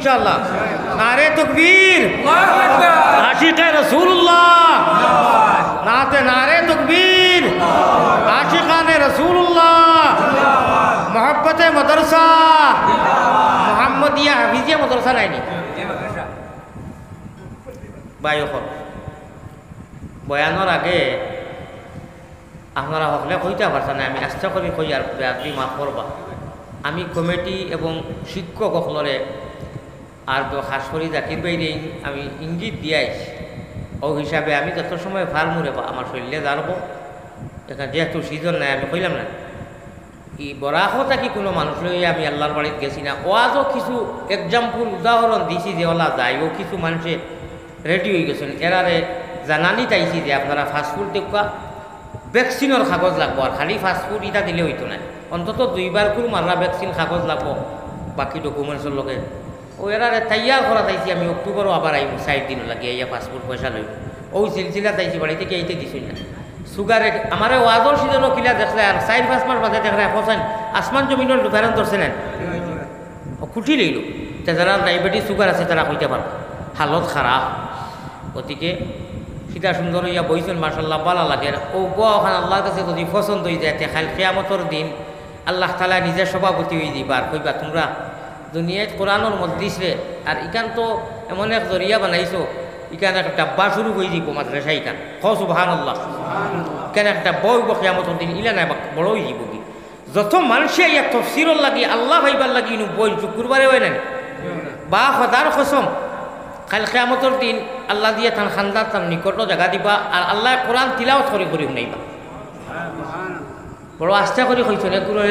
ইনশাআল্লাহ? নারে তাকবীর, আশিকে রাসূলুল্লাহ, নারে তাকবীর, আশিকানে রাসূলুল্লাহ, মুহাব্বতে মাদ্রাসা, মুহাম্মদিয়া হাফিজিয়া মাদ্রাসা নাইনি ভাই। বয়ানোর আগে আপনারা হকলে কইতে পারছেন, আমি আস্থা করি কই আর আপনি মাফ করবা। আমি কমিটি এবং শিক্ষক সকলরে আর খাস করি জাকির বাইরে আমি ইঙ্গিত দিয়াইছি। ও হিসাবে আমি যত সময় ফার মুড়ে আমার শরীরে জানবো, এখানে যেহেতু সিজন নাই আমি কইলাম না ই বরাহ থাকি কোনো মানুষ লইয়া আমি আল্লাহর বাড়িতে গেছি না। ওয়াজও কিছু এক্সাম্পল উদাহরণ দিছি যে ওলা যায়, ও কিছু মানুষে রেডি হয়ে গেছেন। এরারে জানানি চাইছি যে আপনারা ফাস্টফুড দেখবা ভ্যাকসিনের কাগজ লাগবো, আর খালি ফাস্টফুড এটা দিলে হইতো না, অন্তত 2 বার করে মারলা ভ্যাকসিন কাগজ লাগবো বাকি ডকুমেন্টসের লগে। ও এরারে তৈয়ার করা চাইছি আমি। অক্টোবরও আবার আইব 4 দিন লাগে ইয়া পাসপোর্ট পয়সা লইব। ও সিলসিলা চাইছি বাড়ি থেকে এইতে দিছই না। সুগারে আমার ওয়াজর সিজনও কিলা দেখলে আর 4-5 মাস বাদে দেখলে এখন আসমান জমিনের ডিফারেন্স ধরছে না, খুঁটি লইল। যারা ডায়াবেটিস সুগার আছে তারা কইতে পারবে হালত খারাপ। গতিকে সীতা সুন্দর হইয়া বইছেন মাশাআল্লাহ ভালো লাগে। ও ওখান আল্লাহর কাছে যদি পছন্দ হয়ে যায় খাল কিয়ামতের দিন আল্লাহ তাআলা নিজের সভাপতি হয়ে দিবার কইবা তোমরা দুনিয়ায় কোরআনের মজলিসে। আর ইকান তো এমন এক জরিয়া বানাইছো, ইকান একটা ডাব্বা শুরু হয়ে দিব মাদ্রাসা ইকান। সুবহানাল্লাহ, কেন একটা বই কিয়ামতের দিন ইলা নাই বড় হয়ে যাব কি। যত মানুষে ইয়া তাফসীরর লাগি আল্লাহ ভাইবার লাগি ইনু বই শুক্রবারে হয় না বা খোদার কসম কাল কিয়ামতের দিন আল্লাহ দিয়ে তান খান্দার তার নিকট জায়গা দিবা আর আল্লাহ কোরআন তিলাওয়াত করে করে শুনাইবা। বড় আস্থা করে কইছেন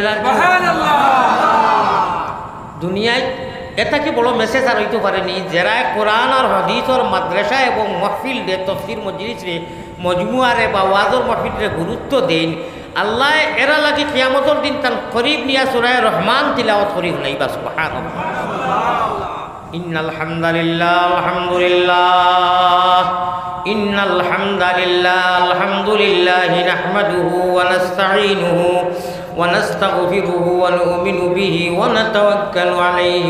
দুনিয়ায় এটা কি বড় মেসেজ আর হইতে পারেনি। যারা কোরআন আর হাদিসর মাদ্রাসা এবং মাহফিল দে তফসির মজলিস রে মজমুয়ারে বা ওয়াজর মাহফিল রে গুরুত্ব দেন, আল্লাহ এরা লাগি কিয়ামতের দিন তান করিব নিয়া সূরা রহমান তিলাওয়াত করে শুনাইবা। সুবহানাল্লাহ। ইন্নাল হামদালিল্লাহ আলহামদুলিল্লাহ ইন্নাল হামদালিল্লাহ আলহামদুলিল্লাহি নাহমাদুহু ওয়া নাস্তাঈনুহু ওয়া নাস্তাগফিরুহু ওয়া নু'মিনু বিহি ওয়া নাতাওয়াক্কালু আলাইহি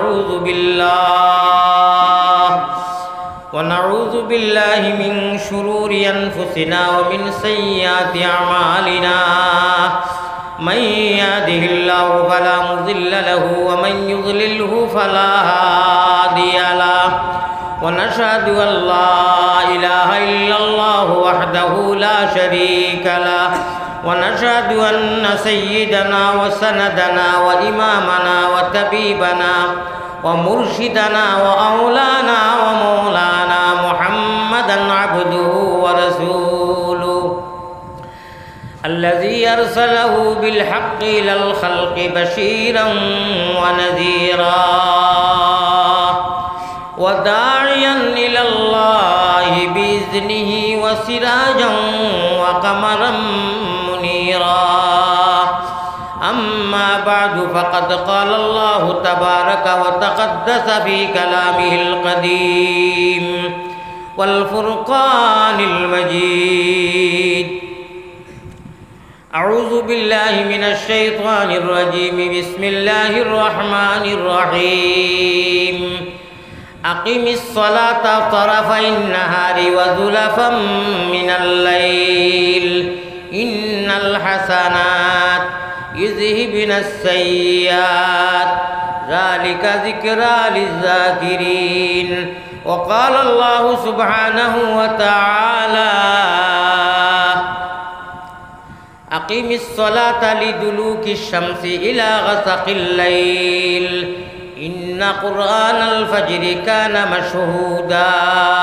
ওয়া নাউযু বিল্লাহি মিন শুরুরি আনফুসিনা ওয়া মিন সাইয়্যাতি আমালিনা। من يهده الله فلا مضل له ومن يضلله فلا هادي له ونشهد أن لا إله إلا الله وحده لا شريك له ونشهد أن سيدنا وسندنا وإمامنا وطبيبنا ومرشدنا وأولانا ومولانا محمدا عبده ورسوله الذي أرسله بالحق إلى الخلق بشيرا ونذيرا وداعيا إلى الله بإذنه وسراجا وقمرا منيرا. أما بعد فقد قال الله تبارك وتقدس في كلامه القديم والفرقان المجيد. أعوذ بالله من الشيطان الرجيم. بسم الله الرحمن الرحيم. أقم الصلاة طرفي النهار وزلفا من الليل إن الحسنات يذهبن السيئات ذلك ذكرى للذاكرين. وقال الله سبحانه وتعالى أقم الصلاة لدلوك الشمس إلى غسق الليل إن قرآن الفجر كان مشهودا.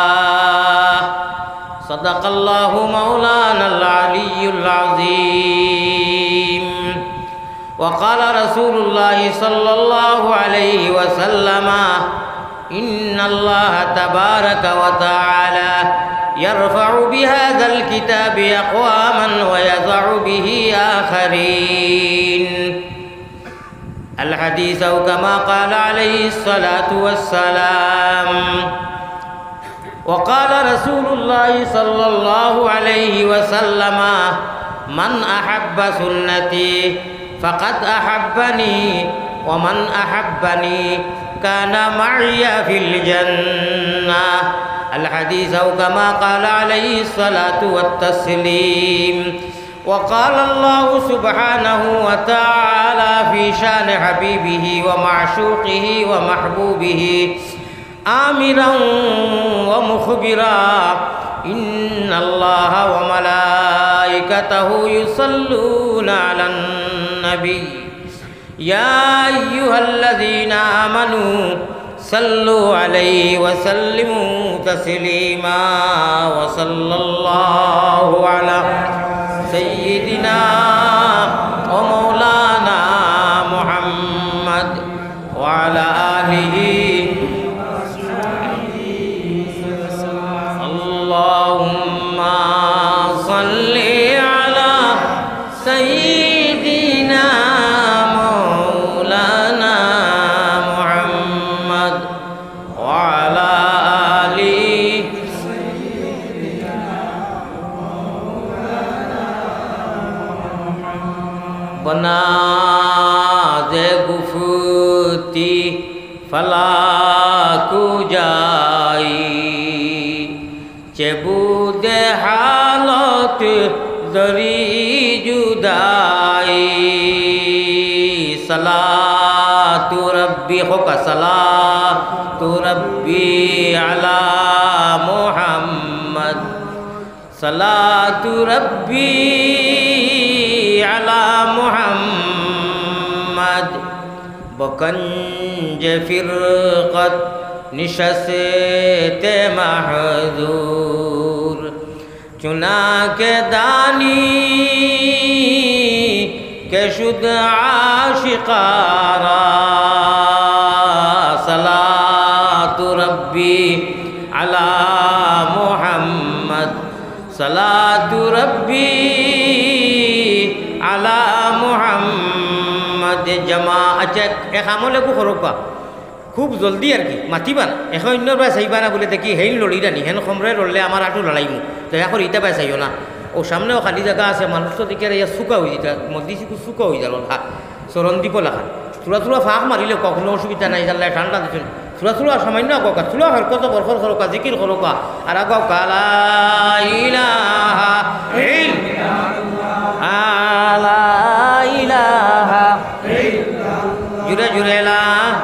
صدق الله مولانا العلي العظيم. وقال رسول الله صلى الله عليه وسلم إن الله تبارك وتعالى يرفع بهذا الكتاب أقواما ويضع به آخرين. الحديث أو كما قال عليه الصلاة والسلام. وقال رسول الله صلى الله عليه وسلم من أحب سنتي فقد أحبني ومن أحبني كان معي في الجنة الحديث أو كما قال عليه الصلاة والتسليم. وقال الله سبحانه وتعالى في شان حبيبه ومعشوقه ومحبوبه آمرا ومخبرا إن الله وملائكته يصلون على النبي يا أيها الذين آمنوا صلوا عليه وسلموا تسليما. وصلى الله على سيدنا ومولانا محمد وعلى آله. اللهم صل على سيدنا مولانا محمد وعلى آله بنا دے گفتی فلاکو جائی چبود حالت دری جدائی صلاة ربی خوکا صلاة ربی علی محمد صلاة ربی علی محمد. بکنج فرقت نشست محذور چنا کے دانی کے شد عاشقارا صلاة ربی علی محمد صلاة ربی علی محمد. জমা আচ্ছা এখামলে কো খরকা খুব জলদি আর কি মাতিবা না এখন অন্যর বাই চাইবা না বলে দেখি হেইন লড়ি রানি হেন খমরে লড়লে আমার আটু লড়াইমু দয়া করে ইটা বাই চাইও না. ও সামনেও খালি জায়গা আছে মানুষ তো দেখে ইয়া শুকা হয়ে যেটা মধ্যে শুকা হয়ে যাল হাত চরণ দিব লাখান চূড়া চূড়া ফাঁক মারিলে কখনো অসুবিধা নাই জানলে ঠান্ডা দিচ্ছেন চূড়া চূড়া সামান্য আঁকা চূড়া হয় কত বরফর খরকা জিকির খরকা আর আঁকা কালা ইলাহা আলা ইলাহা জুড়ে জুড়ে লা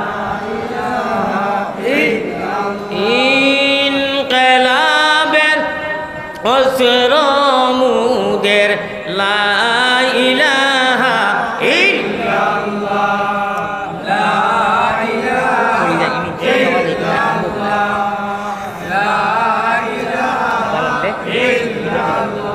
ইনকিলাবের অসরমুদের লা ইলাহা ইল্লাল্লাহ লা ইলাহা ইল্লাল্লাহ লা ইলাহা ইল্লাল্লাহ.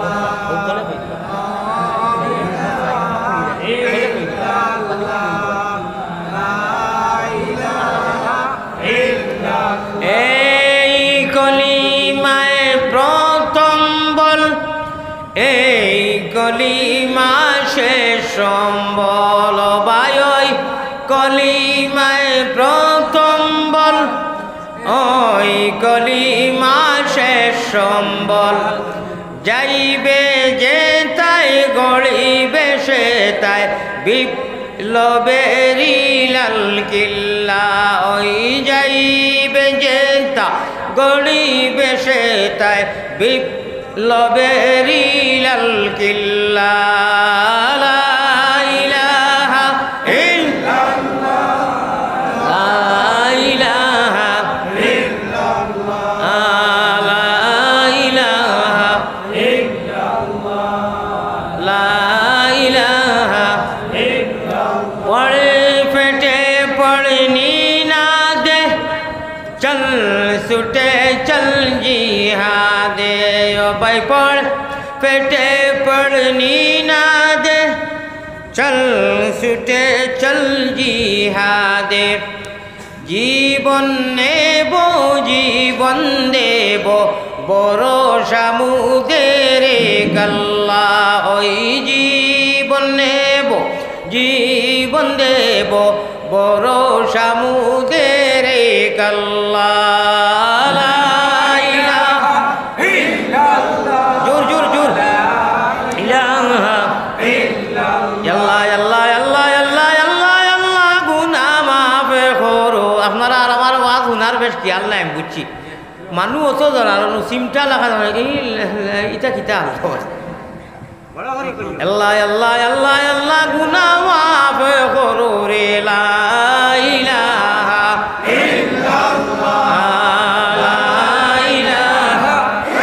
এই কলিমায় প্রথম বল এই কলিমা শেষ সম্বল বায়ই কলিমায় প্রথম বল ওই কলিমা শেষ সম্বল যাইবে যে তাই গড়িবে সে তাই বিপ্লবেরি লাল কিল্লা ওই যাইবে যে তা গড়িবে সে তাই বিপ্লবেরি লাল কিল্লা. লা ইলাহা ইল্লাল্লাহ লা ইলাহা ইল্লাল্লাহ লা ইলাহা ইল্লাল্লাহ লা ইলাহা ইল্লাল্লাহ. পড়ে ফেটে পড়নি না দে চল ছুটে চল জিহাদে ও ভাই পড় ফেটে পড়নি না দে চল ছুটে চল জিহাদে. জীবন নেব জীবন দেব ভরসা মুদের কাল্লা ওই জীবন নেব জীবন দেব ভরসা মুদের কাল্লা. লা ইলাহা ইল্লাল্লাহ জোর জোর জোর ইলাহা ইল্লাল্লাহ আল্লাহ আল্লাহ আল্লাহ আল্লাহ আল্লাহ গুনাহ মাফ করো. আপনারা হুনার বেশ কি আল্লাহ আমি বুঝছি মানুষ অত ধরার সিমটা লাগা ইটা কিতা আল্লাহ আল্লাহ আল্লাহ আল্লাহ গুনা মাফ করো রে লা ইলাহা ইল্লাল্লাহ লা ইলাহা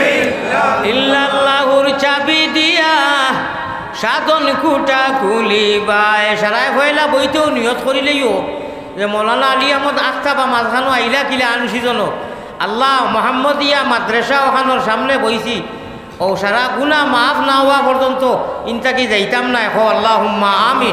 ইল্লাল্লাহুর চাবি দিয়া সাধন কুটা খুলিবায় সারায় হইলা বইতেও নিয়ত করিলেইও যে মৌলানা আলী আহমদ আখতা বা মাঝখানো আইলা কিলা আনুসিজন আল্লাহ মোহাম্মদিয়া মাদ্রাসা ওখানোর সামনে বইছি ও সারা গুনা মাফ না হওয়া পর্যন্ত ইনতাকি যাইতাম না এখন আল্লাহ হুম্মা আমিন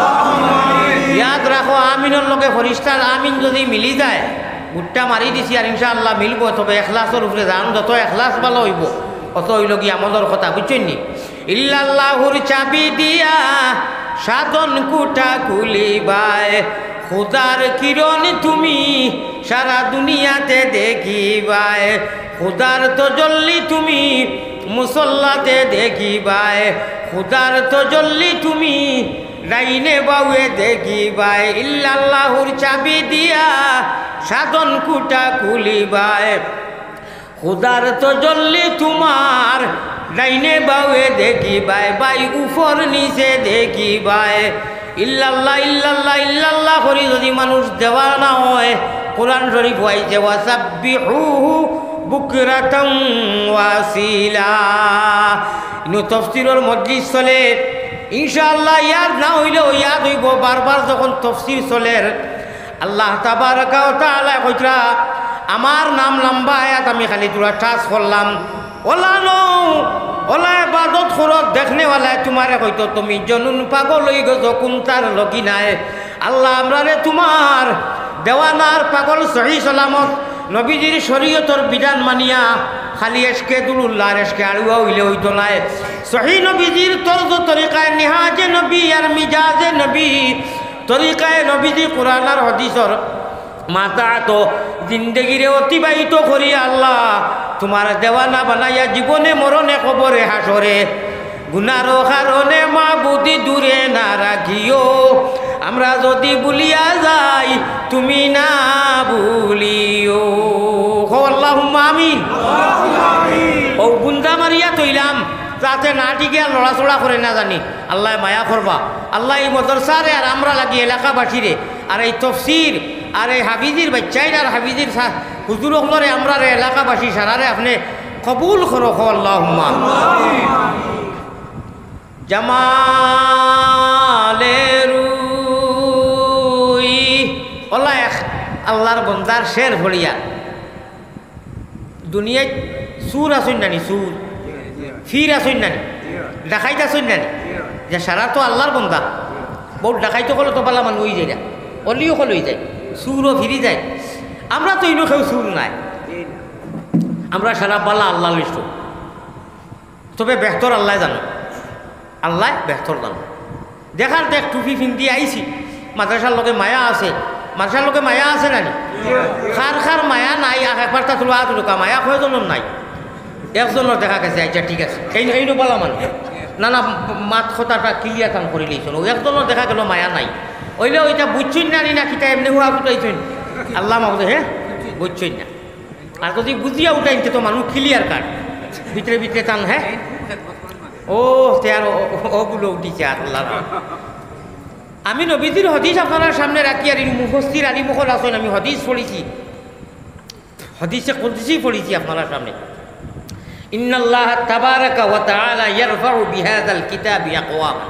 ইয়াদ রাখো আমিনের লগে ফরিস্তার আমিন যদি মিলি যায় গুট্টা মারি দিছি আর ইনশাআল্লাহ মিলব তবে এখলাসের উপরে যান যত এখলাস ভালো হইব অত হইল কি আমলের কথা বুঝছেন নি ইল্লাল্লাহুর চাবি দিয়া সাধন কুটা খুলিবায় খুদার কিরণ তুমি সারা দুনিয়াতে দেখিবায় খুদার তজল্লি তুমি মুসল্লাতে দেখিবায় খুদার তজল্লি তুমি রাইনে বাউয়ে দেখিবায় ইল্লাল্লাহুর চাবি দিয়া সাধন কুটা খুলিবায় খুদার তজল্লি তোমার ডাইনে বাউয়ে দেখিবায় বাই উপর নিচে দেখিবায় ইল্লাল্লাহ ইল্লাল্লাহ ইল্লাল্লাহ করি যদি মানুষ দেওয়া না হয় কোরআন শরীফ হইছে ওয়াসাব্বিহুহু বুকরাতাম ওয়াসিলা ইনু তাফসীরের মজলিস চলে ইনশাআল্লাহ ইয়াদ না হইলেও ইয়াদ হইব বারবার যখন তাফসীর চলে আল্লাহ তাবারাকা ওয়া তাআলা কইরা আমার নাম লম্বা আয়াত আমি খালি তোরা টাচ করলাম ওলা নো ওলা ইবাদত করত দেখনেওয়ালায় তোমারে হয়তো তুমি জনুন পাগল হয়ে গেছো কোনটার লগি নাই আল্লাহ আমরারে তোমার দেওয়ানার পাগল সহি সালামত নবীজির শরীয়তর বিধান মানিয়া খালি এসকে দুলুল্লাহর এসকে আড়ুয়া হইলে হইতো নাই সহি নবীজির তর্জ তরিকায় নিহাজে নবী আর মিজাজে নবী তরিকায় নবীজি কোরআন আর হাদিসর মাতা তো জিন্দগিরে অতিবাহিত করি আল্লাহ তোমার দেওয়ানা বানাইয়া জীবনে মরণে কবরে হাসরে গুনার কারণে মা বুদ্ধি দূরে না রাখিও আমরা যদি ভুলিয়া যাই তুমি না ভুলিও আল্লাহুম্মা আমিন ও গুন্দা মারিয়া তৈলাম যাতে না টিকে লড়াচড়া করে না জানি আল্লাহ মায়া করবা আল্লাহ এই মদরসারে আর আমরা লাগি এলাকাবাসীরে আর এই তফসির আর এই হাফিজির বাচ্চাই আর হাফিজির হুজুর হলরে আমরা এলাকাবাসী সারারে আপনি কবুল করো আল্লাহুম্মা জামালেরুই আল্লাহ আল্লাহর বন্দার শের ভরিয়া দুনিয়ায় সুর আসুন নানি সুর ফির আসুন নানি ডাকাইতে আসুন নানি যে সারা তো আল্লাহর বন্দা বহুত ডাকাইতে কলে তো পালা মানুষ যায় না অলিও কলই যায় সুরও ফিরি যায় আমরা তো ইনো কেউ সুর নাই আমরা সারা পাল্লা আল্লাহ লিস্ট তবে বেহতর আল্লাহ জানো আল্লাহ বেহতর জানো দেখার দেখ টুপি ফিন্দি আইছি মাদ্রাসার লোকে মায়া আছে মাদ্রাসার লোকে মায়া আছে নানি খার খার মায়া নাই একবার তা তুলো আতুকা মায়া কয়জনের নাই একজনের দেখা গেছে আচ্ছা ঠিক আছে এই বলা মানে না না মাত কথাটা ক্লিয়ার কাম করে লিয়েছেন ও একজনের দেখা গেল মায়া নাই ওইলে ওইটা বুঝছই না না কিতা এমনি হুয়া উঠাইছেন আল্লাহ মাহবুদ হ্যাঁ বুঝছই না আর যদি বুঝিয়া উঠাইছে তো মানুষ ক্লিয়ার কাট ভিতরে ভিতরে টান হ্যাঁ ও তে আর ওগুলো উঠিছে আর আল্লাহ আমি নবীজির হদিস আপনার সামনে রাখি আর মুখস্থির আলী মুখর আসেন আমি হদিস পড়েছি হদিসে কুদসি পড়েছি আপনার সামনে ইন্নাল্লাহ তাবারাকা ওয়া তাআলা ইয়ারফাউ বিহাযাল কিতাবি আকওয়ামান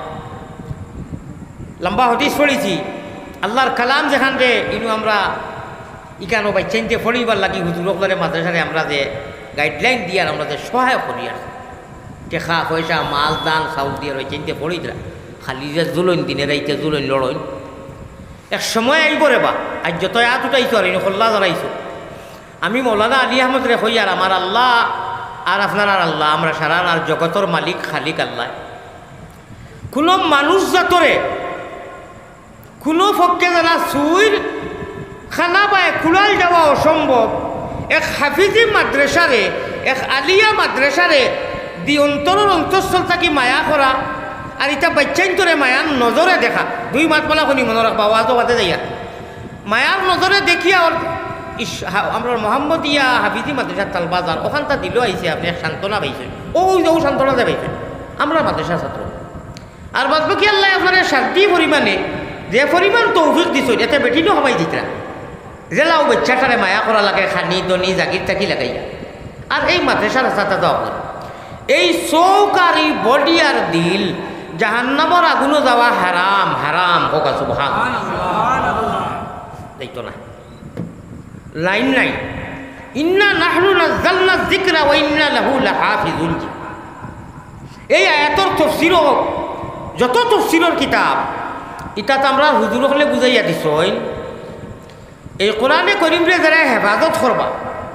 লম্বা হদিস পড়েছি আল্লাহর কালাম যেখানে ইনু আমরা ইকানো বাচ্চাইতে পড়িবার লাগি হুজুরকলরে মাদ্রাসারে আমরা যে গাইডলাইন দিয়ে আমরা যে সহায় করি আর টেকা পয়সা মাল দান চাউল দিয়ে রয়েছে পড়িতরা খালি যে জুলইন দিনে রাইতে জুলইন লড়ইন এক সময় আইব রে বা আজ যত আত উঠাইছো আর ইনু খোল্লা জড়াইছো আমি মৌলানা আলী আহমদ রে হই আর আমার আল্লাহ আর আপনার আর আল্লাহ আমরা সারা আর জগতর মালিক খালিক আল্লাহ কোনো মানুষ জাতরে কোনো পক্ষে যারা সুইর খানা পায় খুলাল যাওয়া অসম্ভব এক হাফিজি মাদ্রাসারে এক আলিয়া মাদ্রাসারে দি অন্তরের অন্তঃস্থল থাকি মায়া করা আর এটা বাচ্চাইন তোরে মায়ার নজরে দেখা দুই মাত বলা শুনি মনে রাখবা ওয়াজও বাদে যাইয়া মায়ার নজরে দেখিয়া আমরা মোহাম্মদিয়া হাফিজি মাদ্রাসা তালবাজার ওখানটা দিলেও আইসে আপনি এক সান্ত্বনা পাইছেন ও সান্ত্বনা যে পাইছেন আমরা মাদ্রাসা ছাত্র আর বাদ বাকি আল্লাহ আপনার শান্তি পরিমাণে যে পরিমাণ তৌফিক দিছ এতে বেটিনও সবাই দিতরা জেলাও বাচ্চাটারে মায়া করা লাগে খানি দনি জাগির টাকি লাগাইয়া আর এই মাদ্রাসার রাস্তাটা যাওয়া হয় এই চৌকারি বডি আর দিল জাহান্নামর আগুনও যাওয়া হারাম হারাম হোক সুবহানাল্লাহ দেখতো না লাইন নাই ইন্না নাহনু নাযালনা যিকরা ওয়া ইন্না লাহু লাহাফিজুন এই আয়াতর তাফসীর যত তাফসীরের কিতাব ইটা আমরা হুজুর হলে বুঝাইয়া দিছই এই কোরআনে করিমরে যারা হেফাজত করবা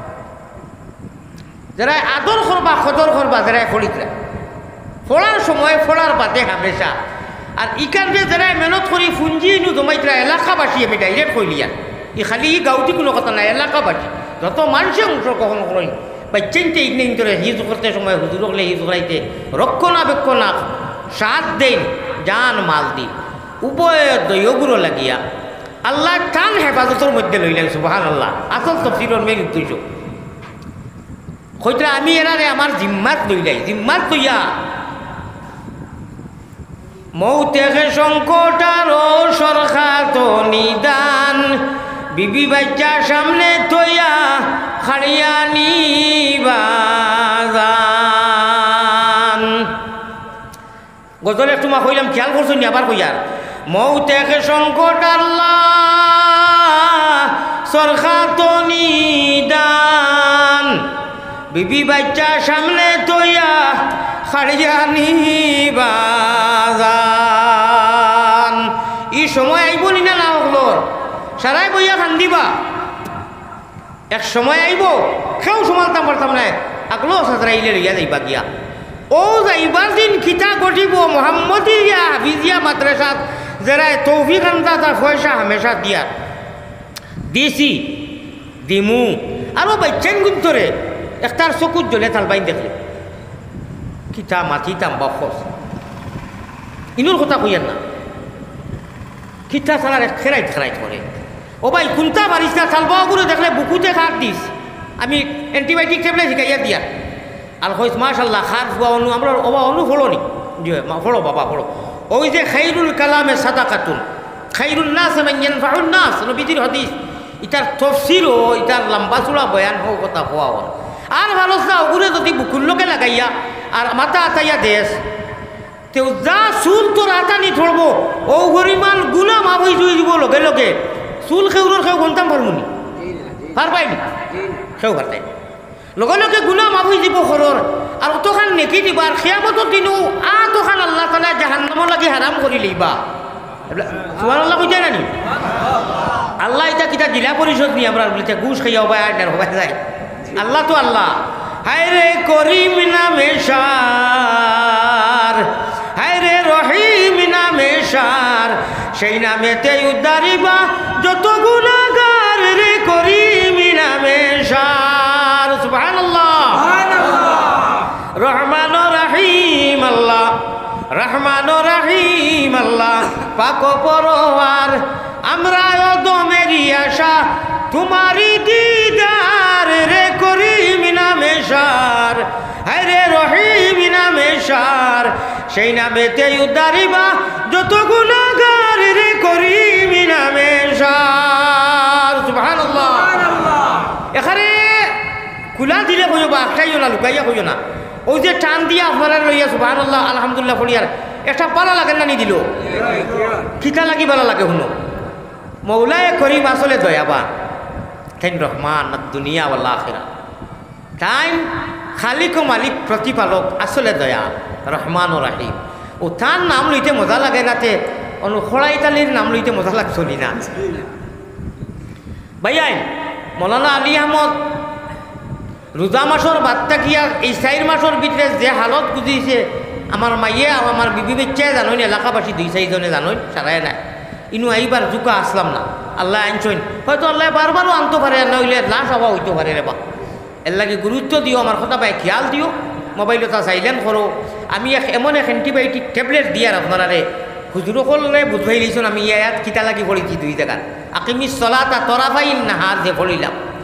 যারা আদর করবা কদর করবা যারা ফলিতরা ফোড়ার সময় ফোড়ার বাদে হামেশা আর ইকানরে যারা মেহনত করি ফুঞ্জি নু জমাইতরা এলাকাবাসী আমি ডাইরেক্ট কইলিয়া ই খালি গাঁওটি কোনো কথা নাই এলাকাবাসী যত মানুষে অংশগ্রহণ করেন বা চিনতে ইগনে ইন্তরে হিজ করতে সময় হুজুর হলে হিজ করাইতে রক্ষণাবেক্ষণা সাথ দেন জান মাল দি উভয় দৈগুলো লাগিয়া আল্লাহ টান হেফাজতের মধ্যে লইলেন সুবহানাল্লাহ আসল তফসিরের মেন উদ্দেশ্য কইতরা আমি এরারে আমার জিম্মাত লইলাই জিম্মাত লইয়া মৌতেকে সংকট আর সরখাত নিদান বিবি বাচ্চা সামনে তৈয়া খাড়িয়া নিবাজান গজল একটু মা কইলাম খেয়াল করছো নি আবার কইয়ার মৌতেকে সংকট আল্লাহ সরখাত নিদান বিবি বাচ্চা সামনে তৈয়া খাড়িয়া নিবাজান ই সময় আইব নি না হলো সারাই বইয়া কান্দিবা এক সময় আইব কেউ সমালতাম পারতাম না আগলো সাজরাইলে লইয়া যাইবা গিয়া ও যাইবার দিন খিতা ঘটিব মোহাম্মদিয়া হাফিজিয়া মাদ্রাসাত যারা তৌফিক আনতা তার পয়সা হামেশা দিয়া দিছি দিমু আরো বাচ্চান গুন্তরে একটার চকুত জ্বলে তালবাইন দেখলে কিতা মাতিতাম বা ফস ইনুর কথা কইয়ার না কিতা সালার খেরাইত খেরাইত করে ও ভাই কোনটা পারিস না চালবাও করে দেখলে বুকুতে খাট দিস আমি অ্যান্টিবায়োটিক ট্যাবলেট শিখাইয়া দিয়া আর হইস মাশাল্লাহ খাট ফুয়া অনু আমরা ওবা অনু ফলোনি যে ফলো বাবা ফলো ওই যে খাইরুল কালামে সাদাকাতুন খাইরুল নাস মান ইয়ানফাউন নাস নবীজির হাদিস ইতার তাফসীরও ইতার লম্বা চূড়া বয়ান হও কথা হওয়া আর ভালো না ওগুলো যদি বুকুল্লোকে লাগাইয়া আর মাথা আতাইয়া দেশ তেও যা চুল তোর আটানি ধরবো ও পরিমাণ গুণা মাফ হয়ে জুই দিব লগে লগে চুল খেউর খেউ গন্তাম পারমুনি পারবাইনি খেউ পারতাই লগে লগে গুণা মাফ হয়ে যাব ঘরের আর অতখান নেকি দিবা আর খেয়ামতর দিনও আতখান আল্লাহ তালা জাহান্নাম লাগি হারাম করি লইবা সুবহানাল্লাহ কইতে নানি আল্লাহ এটা কিতা জিলা পরিষদ নি আমরা বলিতে ঘুষ খাইয়া হবাই আর হবাই যায় আল্লাহ তো আল্লাহ হায় রে করিম নামে সার হায় রে রহিম নামে সার সেই নামেতে উদ্ধারিবা যত গুনাহগার রে করিম নামে সার সুবহানাল্লাহ রহমান রহিম আল্লাহ রহমান রহিম আল্লাহ পাক পরওয়ার আমরা দমেরি আশা তোমারি দিদার রে করিম নামে সার হায় রে রহিম নামে সার সেই নামেতে উদ্ধারিবা যত গুনাহগার রে করিম নামে সার সুবহানাল্লাহ এখানে কুলা দিলে কইও বা খাইও না লুকাইয়া কইও না ওই যে টান দিয়া আপনারা লইয়া সুবহানাল্লাহ আলহামদুলিল্লাহ পড়িয়ার একটা পালা লাগে না নি দিল কিতা লাগি ভালো লাগে শুনো মৌলায়ে করিম আসলে দয়াবা তাই রহমান দুনিয়া ওয়াল আখিরা তাই খালিক ও মালিক প্রতিপালক আসলে দয়া রহমান ও রাহিম ও তার নাম লইতে মজা লাগে নাতে খড়াই তালির নাম লইতে মজা লাগছলি না ভাইয়াই মৌলানা আলী আহমদ রোজা মাসর বাদটা গিয়া এই 4 মাসের ভিতরে যে হালত বুঝিয়েছে আমার মাইয়ে আর আমার বিবি বাচ্চায় জানোই এলাকাবাসী 2-4 জনে জানোই সারাই নাই ইনু এইবার জুকা আসলাম না আল্লাহ আনছইন হয়তো আল্লাহ বারবারও আনতে পারে না হইলে লাশ হওয়া হইতে পারে রে বা এর লাগে গুরুত্ব দিও আমার কথা পাই খেয়াল দিও মোবাইলটা সাইলেন্ট করো আমি এমন এক অ্যান্টিবায়োটিক ট্যাবলেট দিয়ার আপনারা হুজুরো করলে বুঝবাই লিছুন আমি ইয়াত কিতা লাগি পড়েছি 2 জায়গা আকিমিস সালাতা তরাফাইন নাহার যে পড়িলাম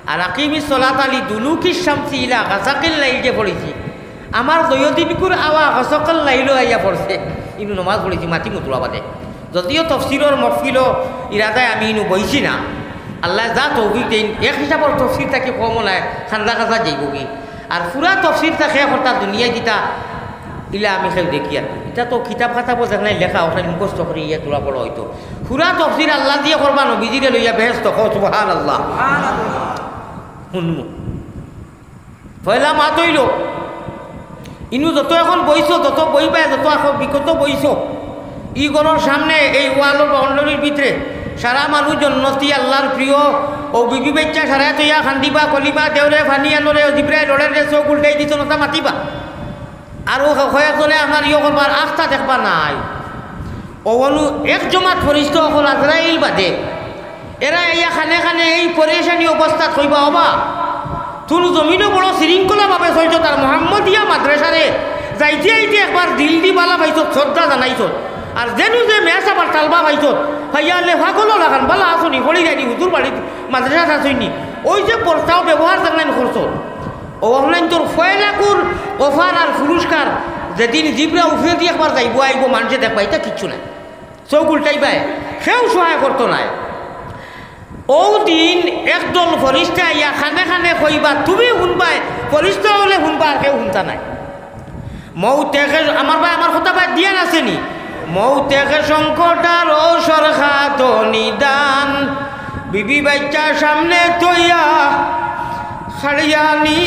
আর আকিমিস সলাত আলি দুলুকিস শামসি ইলা গাসাকিল লাইল যে পড়েছি আমার দৈনন্দিনকুর আওয়া গসকাল লাইলও আইয়া পড়ছে ইনু নমাজ পড়েছি মাতি মুতুলা বাদে যদিও তফসিরর মফিল ইরাদায় আমি ইনু বইছি না আল্লাহ যা তৌফিক দেন এক হিসাবর তফসির থাকে কমও নাই খান্দা কাজা যাইব কি আর পুরা তফসির থাকে হঠাৎ দুনিয়ায় দিতা ইলা আমি খেয়ে দেখি আর এটা তো কিতাব খাতাবো যেখানে লেখা ওখানে মুখস্থ করে ইয়া তোলা পড়া হয়তো পুরা তফসির আল্লাহ দিয়ে করবা নবীজিরে লইয়া বেহেস্ত সুবহানাল্লাহ শুনমু পয়লা মাত হইল ইনু যত এখন বইছ তত বই পায় যত এখন বিগত বইছ ই ঘরের সামনে এই ওয়ালের বাউন্ডারির ভিতরে সারা মানুষ জন্নতি আল্লাহর প্রিয় ও বিবি বাচ্চা সারা তৈয়া খান্দিবা কলিবা দেওরে ফানি আনোরে জিব্রাইল লড়ের রে চোখ উল্টাই দিত নতা মাতিবা আর ও হয়ে আমার ইয়ে করবার আস্থা দেখবা নাই ও বলু এক জমাত ফরিস্ত অকল আজরাইল বাদে এরা ইয়া খানে খানে এই পরেশানি অবস্থা থইবা হবা তুলু জমিনও বড় শৃঙ্খলাভাবে চলছ তার মোহাম্মদিয়া মাদ্রাসারে যাইতে আইতে একবার দিল দি বালা পাইছ শ্রদ্ধা জানাইছ আর যেন যে মেস আবার টালবা পাইছ ভাইয়া লেফাগুলো লাগান বালা আসনি হলি যায়নি হুতুর বাড়ির মাদ্রাসা আসইনি ওই যে পর্তাও ব্যবহার দেখলেন করছ ও অনলাইন তোর ফয়লাকুর অফার আর পুরস্কার যেদিন জিবরা উঠে দিয়ে একবার যাইব আইব মানুষে দেখবা এটা কিচ্ছু নাই চৌক উল্টাই পায় সেও সহায় করতো নাই ও দিন একদল ফরিস্তা ইয়া খানে খানে কইবা তুমি শুনবাই ফরিস্তা হলে শুনবা আর কেউ শুনতা নাই মৌতেকে আমার ভাই আমার কথা ভাই দিয়া নাছেনি মৌতেকে সংকটার ঔষর খাত নিদান বিবি বাচ্চা সামনে তৈয়া খাড়িয়ানি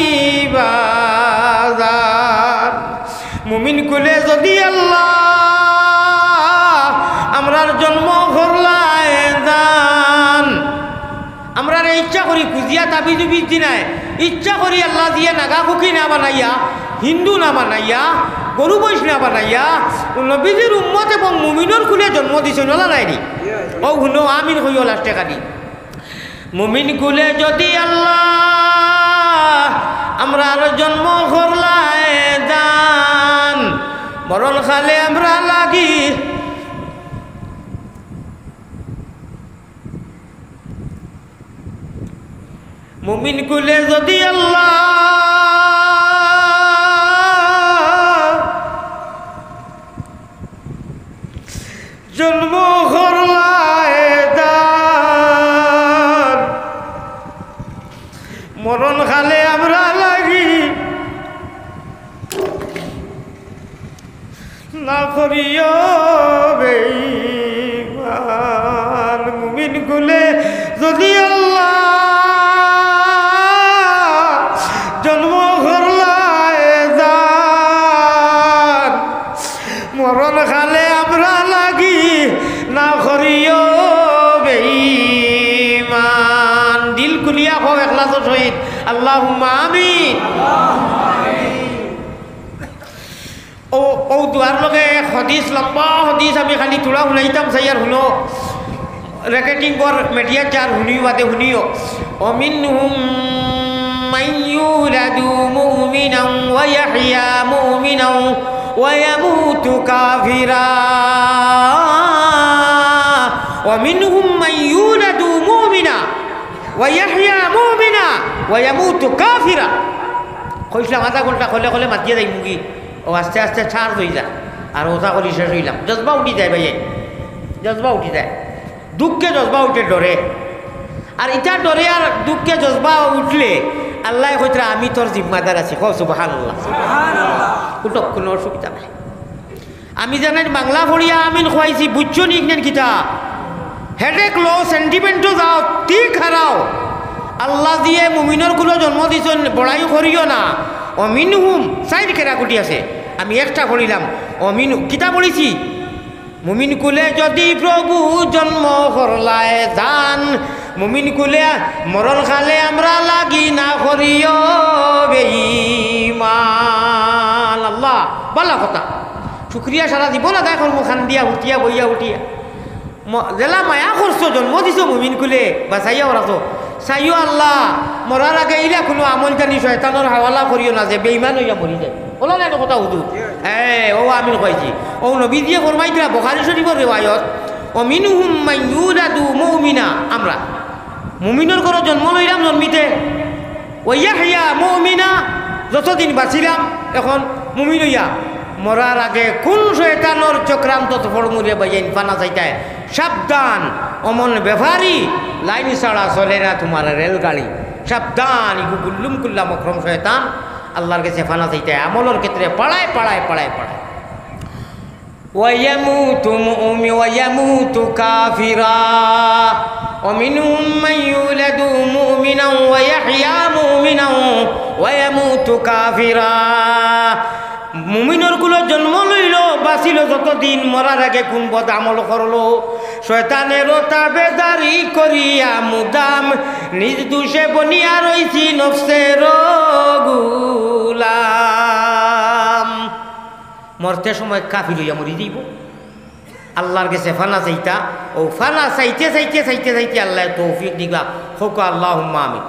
বাজার মুমিন কুলে যদি আল্লাহ আমরার জন্ম করলায় দান আমরা ইচ্ছা করি খুঁজিয়া দাবি জুবি দিনায় ইচ্ছা করি আল্লাহ দিয়ে নাগা খুকি না বানাইয়া হিন্দু না বানাইয়া গরু বৈশ না বানাইয়া নবীজির উম্মত এবং মুমিনের কুলে জন্ম দিছে নলা নাইনি ও শুনো আমিন হইও লাস্টে কালি মুমিন কুলে যদি আল্লাহ আমরা আর জন্ম করলায় দান মরণ খালে আমরা লাগি মুমিন কুলে যদি আল্লাহ জন্ম করলায় দান মরণ খালে আমরা লাগি না করিও বেঈমান মুমিন কুলে যদি আল্লাহ জন্ম করলায় দান মরণ খালে আমরা লাগি না করিও বেঈমান দিল কুলিয়া হও ইখলাসের সহিত আল্লাহুম্মা আমিন ও ও দুয়ার লগে হদিস লম্বা হদিস আমি খালি তোলা শুনাইতাম সাইয়ার শুনো রেকর্ডিং কর মিডিয়া চার শুনিও বাদে শুনিও অমিনহুম মান ইউলাদু মুমিনান ওয়া ইয়াহইয়া মুমিনান ওয়া ইয়ামুতু কাফিরা ومنهم من يولد مؤمنا ويحيى مؤمنا ويموت كافرا কইছিলাম আধা ঘন্টা খলে খলে মাতিয়ে যাই মুগি ও আস্তে আস্তে ছাড় হয়ে যায় আর ওটা করি শেষ হইলাম জজবা উঠি যায় ভাই জজবা উঠি যায় দুঃখে জজবা উঠে ডরে আর ইটা ডরে আর দুঃখে জজবা উঠলে আল্লাহ কইতরা আমি তোর জিম্মাদার আছি কও সুবহানাল্লাহ উঠক কোনো অসুবিধা নাই আমি জানেন বাংলা পড়িয়া আমিন খুয়াইছি বুঝছো নি নেন কিতা হেডেক লো সেন্টিমেন্টও যাও ঠিক হারাও আল্লাহ দিয়ে মুমিনের গুলো জন্ম দিছেন বড়াই করিও না অমিনহুম সাইড কেরাকুটি আছে আমি একটা পড়িলাম অমিন কিতা পড়িছি মুমিন কুলে যদি প্রভু জন্ম করলায় দান মুমিন কুলে মরণ খালে আমরা লাগি না করিও বেঈমান আল্লাহ বালা কথা শুক্রিয়া সারা জীবন আদায় করবো খান দিয়া উঠিয়া বইয়া উঠিয়া জেলা মায়া করছো জন্ম দিছো মুমিন কুলে বা চাইয়াও রাখো চাইও আল্লাহ মরার আগে ইলা কোনো আমল জানি শয়তানোর হাওয়ালা করিও না যে বেঈমান হইয়া মরি যায় ওলা নাই কথা হুজুর হ্যাঁ ও আমিন কইছি ও নবী দিয়ে ফরমাই দিলা বুখারী শরীফের রিওয়ায়াত অমিনহুম মান ইউলাদু মুমিনা আমরা মুমিনের ঘরে জন্ম লইলাম জন্মিতে ওয়াইয়াহিয়া মুমিনা যতদিন বাঁচিলাম এখন মুমিন হইয়া মরার আগে কোন শয়তানোর চক্রান্ত ফড়মুড়ে বাইন ফানা চাইতায় সাবধান অমন ব্যাপারী লাইন ছাড়া চলে না তোমার রেলগাড়ি সাবধান ইগু গুল্লুম কুল্লাম অক্রম শয়তান আল্লাহর কাছে ফানা চাইতায় আমলের ক্ষেত্রে পাড়ায় পাড়ায় পাড়ায় পাড়ায় ويموت كافرا ومنهم من يولد مؤمنا ويحيى مؤمنا ويموت كافرا মুমিনের গুলো জন্ম লইল বাঁচিল যতদিন মরার আগে কোন বদ আমল করলো শয়তানেরও তাবেদারি করিয়া মুদাম নিজ দুষে বনিয়া রইছি নফসের গুলাম মরতে সময় কাফির হইয়া মরি দিব আল্লাহর কাছে ফানা চাইতা ও ফানা চাইতে চাইতে চাইতে চাইতে আল্লাহ তৌফিক দিবা হোক আল্লাহুম্মা আমিন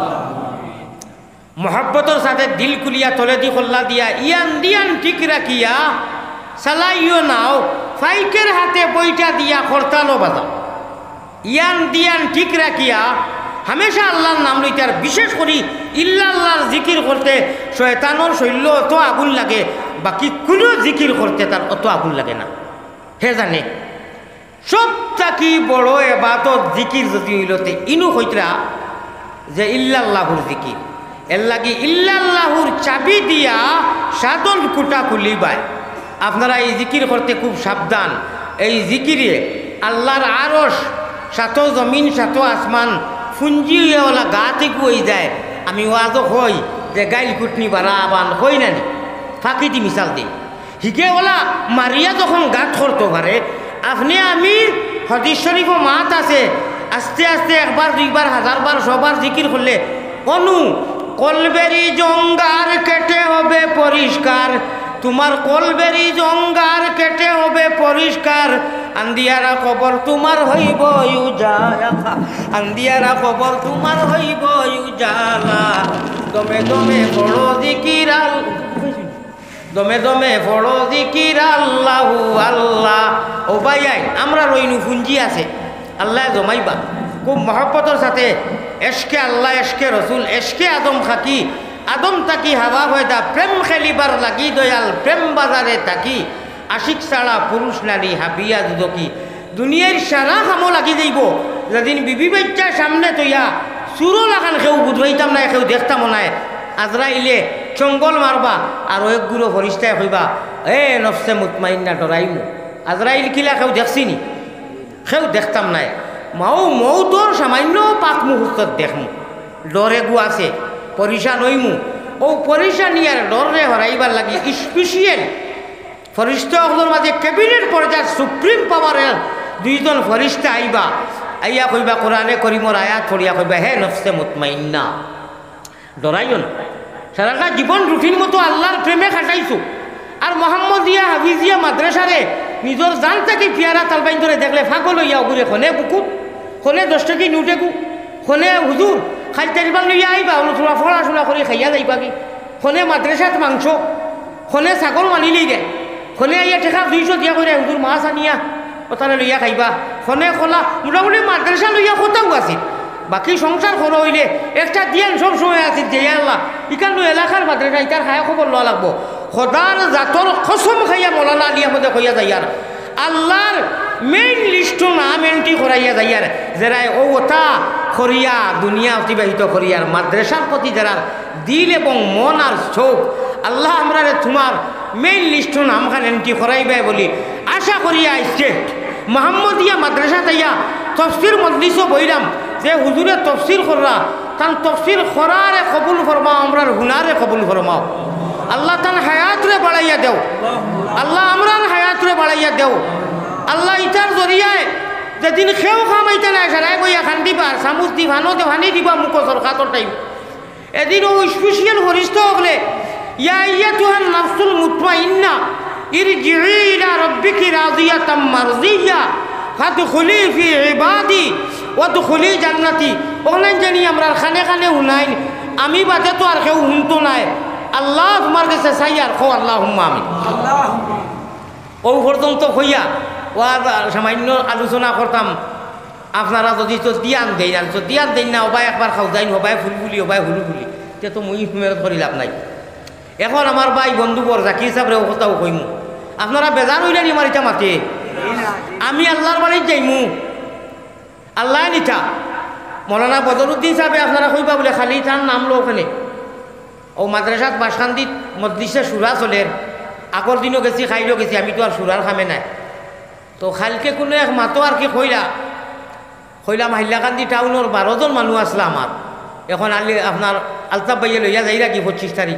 মোহাব্বতর সাথে দিল কুলিয়া তলে দি খোল্লা দিয়া ইয়ান দিয়ান ঠিক রাখিয়া চালাইও নাও ফাইকের হাতে বইটা দিয়া খরতালো বাজাও ইয়ান দিয়ান ঠিক রাখিয়া হামেশা আল্লাহর নাম লইতে আর বিশেষ করি ইল্লাল্লাহর জিকির করতে শয়তানোর শৈল্য অত আগুন লাগে বাকি কোনো জিকির করতে তার অত আগুন লাগে না হে জানে সব থাকি বড় এবাদত জিকির যদি হইলতে ইনু হইতরা যে ইল্লাল্লাহুর জিকির এর লাগি ইল্লাল্লাহুর চাবি দিয়া সাধন কুটা খুলিবায় আপনারা এই জিকির করতে খুব সাবধান এই জিকিরে আল্লাহর আরশ সাতো জমিন সাতো আসমান ফুঞ্জিওয়ালা গা থেকে হয়ে যায় আমি ওয়াজও হই যে গাইল কুটনি বাড়া আবান হই নানি ফাঁকি দি মিশাল দিই হিকেওয়ালা মারিয়া যখন গাত করতে পারে আপনি আমি হদিস শরীফ মাত আছে আস্তে আস্তে একবার দুইবার হাজারবার সবার জিকির করলে অনু কলবেরি জঙ্গার কেটে হবে পরিষ্কার তোমার কলবেরি জঙ্গার কেটে হবে পরিষ্কার আন্দিয়ারা খবর তোমার হইব উজালা আন্দিয়ারা খবর তোমার হইব উজালা দমে দমে বড় জিকির দমে দমে বড় জিকির আল্লাহু আল্লাহ ও ভাইয়াই আমরা রইনু পুঞ্জি আছে আল্লাহ জমাইবা খুব মহব্বতের সাথে এশকে আল্লাহ এশকে রসুল এশকে আদম খাকি আদম তাকি হাওয়া হয়দা প্রেম খেলিবার লাগি দয়াল প্রেম বাজারে তাকি আশিক ছাড়া পুরুষ নারী হাবিয়া দুদকি দুনিয়ার সারা কামো লাগি যাইব যেদিন বিবি বাচ্চা সামনে তৈয়া চুরো লাগান কেউ বুঝাইতাম না কেউ দেখতাম নাই আজরাইলে চঙ্গল মারবা আর এক গুরু ফরিস্তায় হইবা এ নফসে মুতমাইন্না ডরাইমু আজরাইল কিলা কেউ দেখছিনি কেউ দেখতাম নাই মৌ তোর সামান্য পাক মুহূর্তত দেখমু ডরে গু আছে পরিশান হইমু ও পরিশান ইয়ার ডরে হরাইবার লাগি স্পেশিয়াল ফরিস্তাগুলোর মাঝে ক্যাবিনেট পর্যায়ের সুপ্রিম পাওয়ারের দুইজন ফরিস্তা আইবা আইয়া কইবা কোরআনে করিমর আয়াত পড়িয়া কইবা হে নফসে মুতমাইন্না ডরাইও না সারাটা জীবন রুটিন মতো আল্লাহর প্রেমে খাটাইছো আর মোহাম্মদিয়া হাফিজিয়া মাদ্রাসারে নিজের জান থেকে পিয়ারা তালবাইন ধরে দেখলে ফাঁকল হইয়া ঘুরে খনে বুকুত খনে 10 টাকি নুটেকু খনে হুজুর খাইতে দিবান লইয়া আইবা তোরা পড়াশোনা করে খাইয়া যাইবা কি খনে মাদ্রাসাত মাংস খনে ছাগল মানিলেই দে খনে আইয়া ঠেকা 200 দিয়া করে হুজুর মাছ আনিয়া ওখানে লইয়া খাইবা খনে খোলা মোটামুটি মাদ্রাসা লইয়া কোথাও আছিল বাকি সংসার করো হইলে একটা দিয়ান সব সময় আছিল যে আল্লাহ ইকান্ন এলাকার মাদ্রাসা ইটার খায়া খবর লওয়া লাগবো খোদার জাতর কসম খাইয়া মৌলানা আলিয়া মধ্যে কইয়া যাইয়ার আল্লাহর মেইন লিস্টও নাম এন্ট্রি করাইয়া যাইয়ার যারাই ও ওটা করিয়া দুনিয়া অতিবাহিত করিয়ার মাদ্রাসার প্রতি যারা দিল এবং মন আর চোখ আল্লাহ আমরা তোমার মেইন লিস্টও নামখান এন্ট্রি করাইবে বলি আশা করিয়া আইসছে মোহাম্মদিয়া মাদ্রাসা তাইয়া তফসির মজলিসও বইলাম যে হুজুরে তফসির কররা তান তফসির করারে কবুল ফরমাও আমরার হুনারে কবুল ফরমাও আল্লাহ তান হায়াতরে বাড়াইয়া দেও আল্লাহ আমরার হায়াতরে বাড়াইয়া দেও আল্লাহ ইটার জরিয়ায় যেদিন খেও খামাইতে নাই সারাই বইয়া খান দিবা চামুচ দি ভানো ভানি দিবা মুখ সরকার টাইম এদিন ও স্পেশিয়াল হরিষ্ঠ হলে ইয়া আইয়াতুহান নাফসুল মুতমাইন্না ইরজিই ইলা রাব্বিকি রাদিয়াতাম মারদিয়া ফাদখুলি ফি ইবাদি ওয়াদখুলি জান্নাতি ওখানে জানি আমরা খানে খানে হুনাইন আমি বাদে তো আর কেউ হুনতো নাই আল্লাহ তোমার কাছে চাই আর খো আল্লাহুম্মা আমিন ও পর্যন্ত হইয়া ও সামান্য আলোচনা করতাম আপনারা যদি তো দিয়ান দেই না তো দিয়ান দেন না হবাই একবার খাও যাইন হবাই ফুলফুলি হবাই হুলুফুলি তে তো মুই মেরত করি লাভ নাই। এখন আমার ভাই বন্ধুবর জাকির সাহেবরে ও কথাও কইমু, আপনারা বেজার হইলেন আমার এটা মাতে আমি আল্লাহর বাড়ি যাইমু আল্লাহ নিতা মৌলানা বদরুদ্দিন সাহেবে আপনারা কইবা বলে খালি তার নাম লো ওখানে ও মাদ্রাসাত বাসখান্দিত মজলিসে সুরা চলের আগর দিনও গেছি খাইলেও গেছি আমি তো আর সুরার খামে নাই। তো খালকে কোনো এক মাতো আর কি কইলাম হাইলাকান্দি টাউনের 12 জন মানুষ আসলা আমার এখন আপনার আলতাফ ভাইয়া লইয়া যাইরা কি 25 তারিখ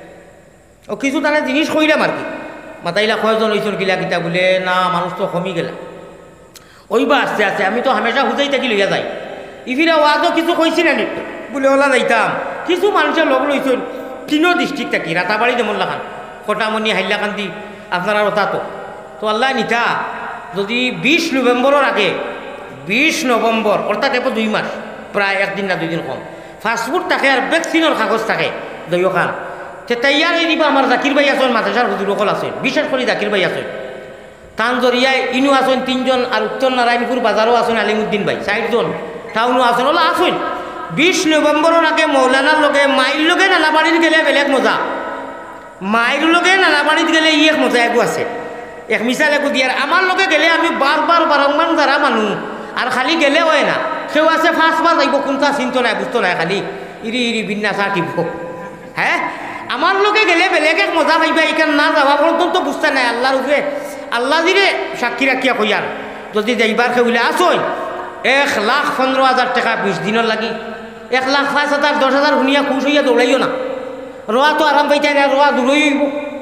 ও কিছু তারা জিনিস কইলাম আর কি মাতাইলা কয়জন হয়েছিল কিলা কিতা বলে না মানুষ তো কমি গেলা ওইবা আস্তে আস্তে আমি তো হামেশা হুজাই থাকি লইয়া যাই ইফিরা ওয়াজও কিছু কইছিল না বলে ওলা যাইতাম কিছু মানুষের লগ লইছিল 3 ডিস্ট্রিক্ট থাকি রাতাবাড়ি যেমন লাখান কটামণি হাইলাকান্দি আপনারা ওটা তো আল্লাহ নিতা যদি 20 নভেম্বরের আগে 20 নভেম্বর অর্থাৎ এরপর 2 মাস প্রায় 1 দিন না 2 দিন কম পাসপোর্ট থাকে আর ভ্যাকসিনের কাগজ থাকে দইও খান তে তৈয়ার হয়ে দিবা আমার জাকির ভাই আছেন মাদ্রাসার হুজুর সকল আছেন বিশেষ করে জাকির ভাই আছেন তানজরিয়ায় ইনু আছেন 3 জন আর উত্তর নারায়ণপুর বাজারও আছেন আলিমুদ্দিন ভাই 60 জন টাউনও আছেন ওলা আছেন 20 নভেম্বরের আগে মৌলানার লগে মাইল লগে নানাবাড়িত গেলে বেলেগ মজা মাইল লগে নানাবাড়িত গেলে এক মজা একু আছে এক মিসাল একু দিয়ার আমার লগে গেলে আমি বারবার বারংবার যারা মানুষ আর খালি গেলে হয় না কেউ আছে 5 বার যাইব কোনটা চিন্তা নাই বুঝতো নাই খালি ইরি ইরি বিন্যাসা টিপব হ্যাঁ আমার লোকে গেলে বেলেগ এক মজা পাইবা এখান না যাওয়া পর্যন্ত বুঝতে নাই আল্লাহর উপরে আল্লাহ দিলে সাক্ষী রাখিয়া কইয়ার যদি যাইবার কেউলে আসই 1,15,000 টাকা 20 দিনের লাগি 1,05,000 10,000 শুনিয়া খুশ হইয়া দৌড়াইও না রোয়া তো আরাম পাইতে না রোয়া দূরই হইব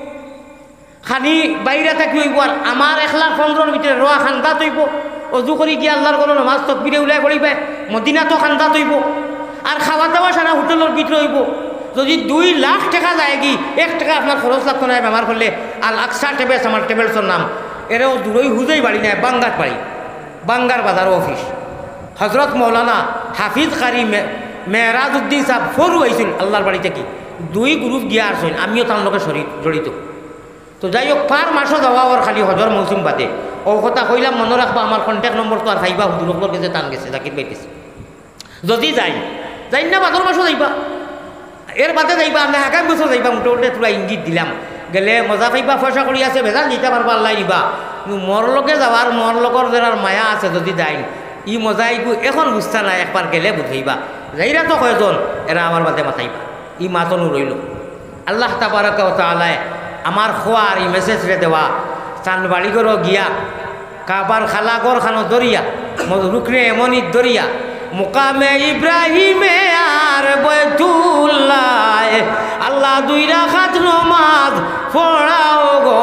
খানি বাইরে থাকি হইব আর আমার 1,15,000 ভিতরে রোয়া খান্দা তৈব অজু করি গিয়ে আল্লাহর কোনো নামাজ তকবিরে উলাই পড়িবে মদিনা তো খান্দা তৈব আর খাওয়া দাওয়া সারা হোটেলের ভিতরে হইব যদি 2 লাখ টাকা যায় কি 1 টাকা আপনার খরচ লাগতো না বেমার করলে আল আকসা টেবেলস আমার টেবেলসের নাম এরাও দূরই হুজেই বাড়ি নেয় বাঙ্গার বাড়ি বাঙ্গার বাজার অফিস হজরত মৌলানা হাফিজ কারি মেহরাজ উদ্দিন সাহেব ফরু হয়েছিল আল্লাহর বাড়িতে কি 2 গ্রুপ গিয়া আসেন আমিও তার লোকের জড়িত তো যাই হোক 5 মাসও যাওয়া ওর খালি হজর মৌসুম বাদে ও কথা কইলাম মনে রাখবা আমার কন্ট্যাক্ট নম্বর তো আর খাইবা হুজুরকর কাছে টান গেছে জাকির পাইতেছে যদি যাই না 12 মাসও যাইবা এর বাদে যাইবা আমি আগামী বছর যাইবা মোটামুটি তোরা ইঙ্গিত দিলাম গেলে মজা পাইবা পয়সা করি আছে ভেজাল দিতে পারবা আল্লাহ নিবা কিন্তু মর লোকে যাওয়ার মর লোকর যার মায়া আছে যদি যাই ই মজা ইগু এখন বুঝতা নাই একবার গেলে বুঝাইবা যাইরা তো কয়জন এরা আমার বাদে মাথাইবা ই মাতনু রইল আল্লাহ তাবারাকা ওয়া তাআলা আমার খোয়ার ই মেসেজরে দেওয়া চান বাড়ি করো গিয়া কাবার খালাগর খানো দরিয়া রুকনে এমনই দরিয়া মুকামে ইব্রাহিমে আর বৈতুল্লাহ আল্লাহ 2 রাকাত নামাজ পড়াও গো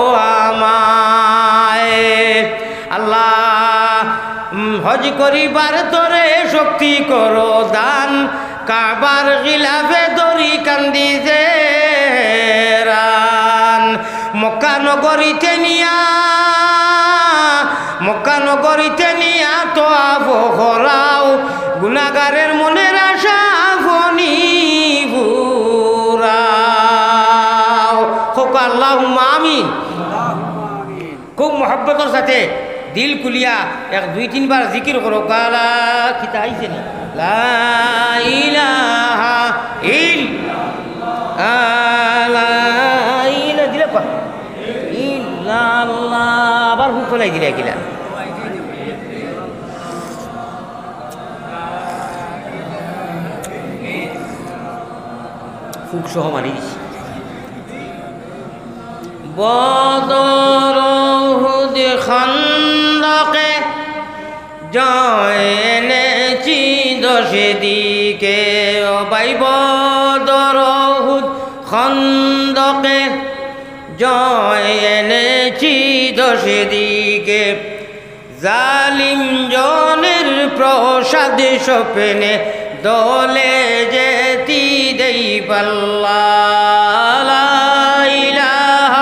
আমায় আল্লাহ হজ করিবার তোরে শক্তি করো দান কাবার গিলাফে দরি কান্দি যে রান মক্কা নগরীতে নিয়া তো আবহরাও গুনাগারের মনের আশা ফনি বুরাও হোক আল্লাহুম্মা আমিন খুব মহব্বতের সাথে দিল কুলিয়া 1-2-3 বার জিকির করো কালা খিতা আইছে নি লা ইলাহা ইল্লাল্লাহ ইলা দিলে পা ইল্লাল্লাহ আবার হুক ফলাই দিলে কিলা ফুক সহ মারি দিছি বদর উহুদ খন্দকে জয় এনেছি 10 দিকে ও ভাই বদর উহুদ খন্দকে জয় এনেছি 10 দিকে জালিম জনের প্রসাদ স্বপ্নে দলে যেতি দেই পাল্লা লা ইলাহা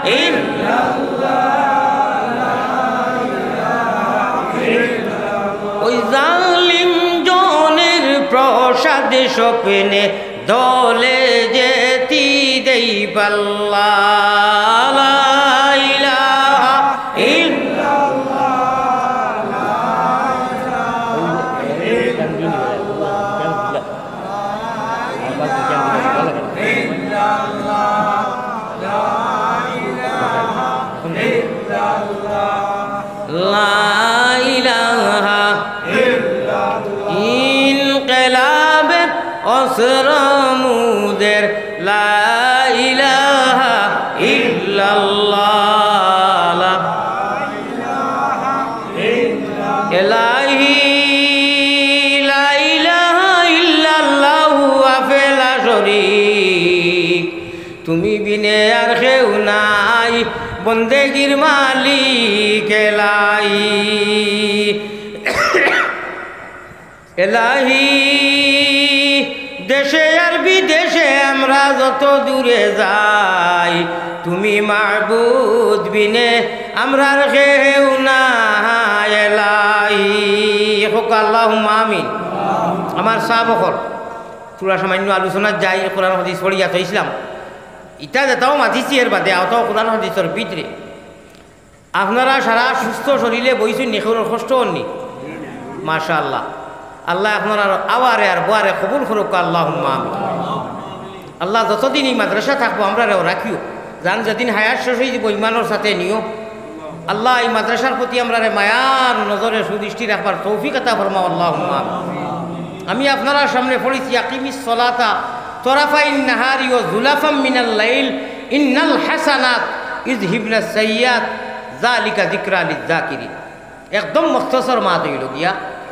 ইল্লাল্লাহ ওই জালিম জনের প্রসাদ স্বপ্নে দলে যেতি দেই পাল্লা লা ইলাহা ইল্লাল্লাহ অসর মুদের লা ইলাহা ইল্লাল্লাহ এলাহি লা ইলাহা ইল্লাল্লাহু আফেলা শরীক তুমি বিনে আর কেউ নাই বন্দেগীর মালিক এলাহি এলাহি দেশে আর বিদেশে আমরা যত দূরে যাই তুমি মাবুদ বিনে আমরা আর কেউ নাই এলাহি হোক আল্লাহুম্মা আমিন। আমার সাহাবকল পুরা সামান্য আলোচনার যাই কোরআন হাদিস পড়িয়া তো ইসলাম ইটা যেটাও মাতিছি এর বাদে আওতাও কোরআন হাদিসের ভিতরে আপনারা সারা সুস্থ শরীরে বইছেন নিখুর কষ্ট হননি মাশাআল্লাহ। আল্লাহ আপনার আওয়ারে আর বোয়ারে কবুল করুক আল্লাহুম্মা আমিন। আল্লাহ যতদিন এই মাদ্রাসা থাকবো আমরা রাখিও যান যেদিন হায়াত শেষ হয়ে যাব ইমানের সাথে নিও। আল্লাহ এই মাদ্রাসার প্রতি আমরা মায়ার নজরে সুদৃষ্টি রাখবার তৌফিক আতা ফরমাও আল্লাহুম্মা আমিন। আমি আপনারা সামনে পড়েছি আকিমিস সলাতা তরাফাইন নাহারি ও জুলাফাম মিনাল লাইল ইন্নাল হাসানাত ইযহিবনাস সাইয়্যাত যালিকা যিকরা লিয-যাকিরিন। একদম মুখতাসর মা হইল গিয়া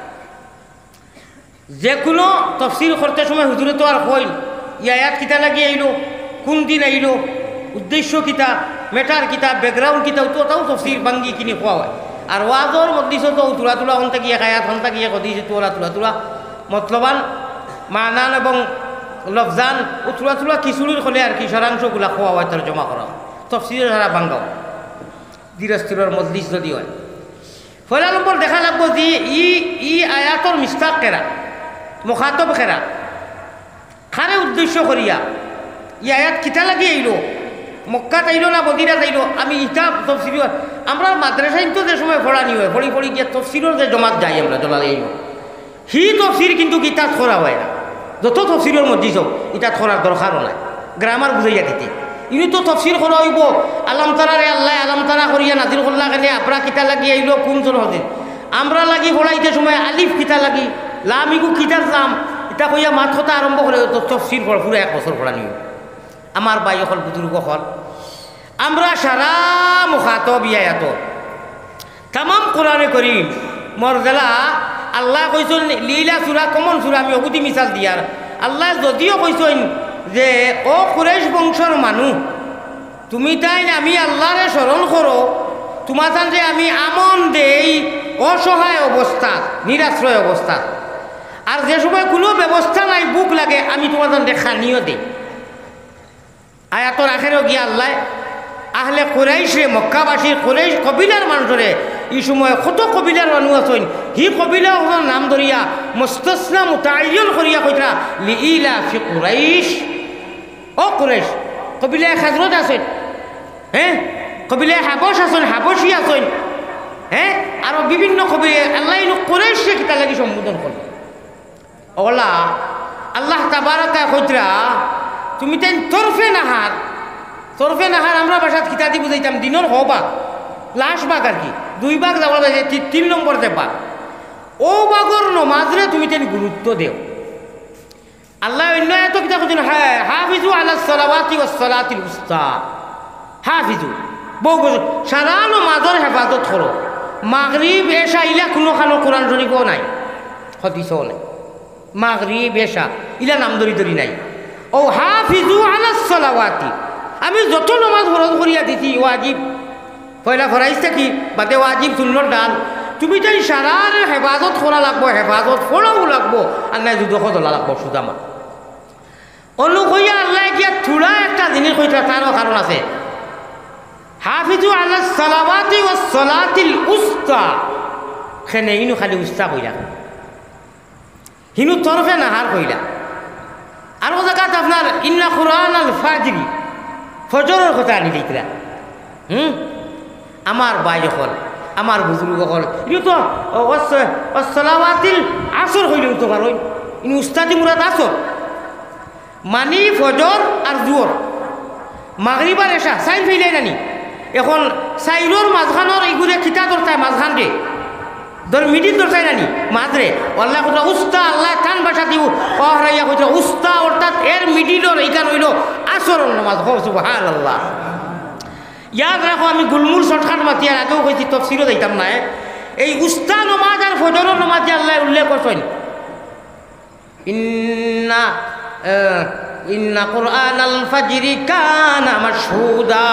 যে কোনো তফসির করতে সময় হুজুরে তো আর কইল ইয়াত কিতা লাগি আইলো কোন দিন আইলো উদ্দেশ্য কিতা মেটার কিতা ব্যাকগ্রাউন্ড কিতা তো তাও তফসির বাঙ্গি কিনে খোয়া হয়। আর ওয়াজর মজলিসও তো তুলা তুলা হন্তা গিয়ে খায়াত হন্তা গিয়ে কদিছে তোলা তুলা তুলা মতলবান মানান এবং লফজান ও তুলা তুলা খিচুড়ির খলে আর কি সারাংশগুলা খোয়া হয় তার জমা করা তফসিরের সারা বাঙ্গাও ধীরস্থিরের মজলিস যদি হয়। ফলে নম্বর দেখা লাগবো যে ই আয়াতর মিস্তাক কেরা মুখাতব খেরা খারে উদ্দেশ্য করিয়া ই আয়াত কিতা লাগি আইলো মক্কাত আইলো না মদিনাত আইলো আমি ইটা তফসির আমরা মাদ্রাসায় তো যে সময় পড়ানি হয় পড়ি পড়ি গিয়ে তফসিরের যে জমাত যাই আমরা জলালে আইলো হি তফসির কিন্তু কিতাব করা হয় না যত তফসিরের মধ্যে সব ইটা করার দরকারও নাই গ্রামার বুঝাইয়া দিতে ইনি তো তফসির করা হইব আলাম তারারে আল্লাহ আলাম তারা করিয়া নাজির করলা কেন আপনারা কিতা লাগি আইলো কোন জন হদিন আমরা লাগি পড়াইতে সময় আলিফ কিতা লাগি লামিগু কিতার নাম এটা কইয়া মাত কথা আরম্ভ করে তফসির পড় পুরো 1 বছর পড়ানি আমার ভাই হল বুজুর্গ হল আমরা সারা মুখাতব ইয়াত তাম কোরআনে করিম মর্যাদা আল্লাহ কইছেন লীলা সুরা কমন সুরা আমি অগুতি মিসাল দিয়ার আল্লাহ যদিও কইছেন যে ও কুরাইশ বংশর মানুষ তুমি তাই আমি আল্লাহরে স্মরণ করো তোমার যে আমি আমন দেই অসহায় অবস্থা নিরাশ্রয় অবস্থা আর যে সময় কোনো ব্যবস্থা নাই বুক লাগে আমি তোমার খানিও দেই। আয়াতর আখেরও গিয়া আল্লাহ আহলে কুরাইশে মক্কাবাসীর কুরাইশ কবিলার মানুষরে এই সময় কত কবিলার মানুষ আছেন হি কবিলা নাম ধরিয়া মুস্তাসনা মুতাআয়্যান করিয়া কইরা লিইলা ফি কুরাইশ ও কুরাইশ কবিলায় খাজরত আছেন হ্যাঁ কবিলায় হাবশ আছেন হাবশী আছেন হ্যাঁ আরো বিভিন্ন কবিলা আল্লাহ কুরাইশে কিতা লাগি সম্বোধন করল ওলা আল্লাহ তাবারাকা কইরা তুমি তাই তরফে নাহার আমরা বাসাত কিতাদি বুঝাইতাম দিনের হবাগ লাস্ট বাঘ আর কি 2 ভাগ যাওয়া যায় 3 নম্বর যে বাঘ ও বাঘর নমাজরে তুমি তাই গুরুত্ব দেও। আল্লাহ অন্য এত কিতা কইছেন হ্যাঁ হাফিজু আলাস সালাওয়াতি ওয়াস সালাতিল উস্তা হাফিজু বহু সারা নমাজের হেফাজত করো মাগরিব এশা ইলা কোনো খানো কোরআন শরীফও নাই হাদিসও নাই মাগরিব এশা ইলা নাম ধরি নাই ও হাফিজু আলাস সালাওয়াতি আমি যত নমাজ ফরজ করিয়া দিছি ওয়াজিব পয়লা ফরাইছে কি বাদে ওয়াজিব সুন্নত ডাল তুমি তাই সারার হেফাজত করা লাগবো হেফাজত ফোড়াও লাগবো আর নাই যুদ্ধ খোলা লাগবো সুদামা অন্য কইয়া আল্লাহ গিয়া থোড়া একটা জিনিস কইতা তারও কারণ আছে হাফিজু আলাস সালাওয়াতি ওয়াস সালাতিল উস্তা খেনে ইনু খালি উস্তা কইলা হিনু তরফে নাহার কইলা আর ও জায়গাত আপনার ইন্না কুরআন আল ফাজরি ফজরের কথা আনি দিতরা আমার ভাই হল আমার বুজুর্গ হল ইনু তো সালাওয়াতিল আসর হইল তো কারণ ইনু উস্তাদি মুরাদ আসর মানি ফজর আর জোহর মাগরিব আর এশা সাইন ফেলে নানি এখন সাইরোর মাঝখানোর এইগুলো খিতা দরতায় মাঝখান রে ধর মিডিল ধর চাই নানি মাঝরে আল্লাহ কথা উস্তা আল্লাহ টান বাসা দিব অহরাইয়া কইতে উস্তা অর্থাৎ এর মিডিলর এইখান হইল আসরণ নামাজ সুবহানাল্লাহ। ইয়াদ রাখো আমি গুলমুল শর্টকাট মাতিয়ার আগেও কইছি তফসিরও যাইতাম না। এই উস্তা নমাজ আর ফজরের নমাজ যে আল্লাহ উল্লেখ করছেন ইন্না কুরআনাল ফাজরি কানা মাশহুদা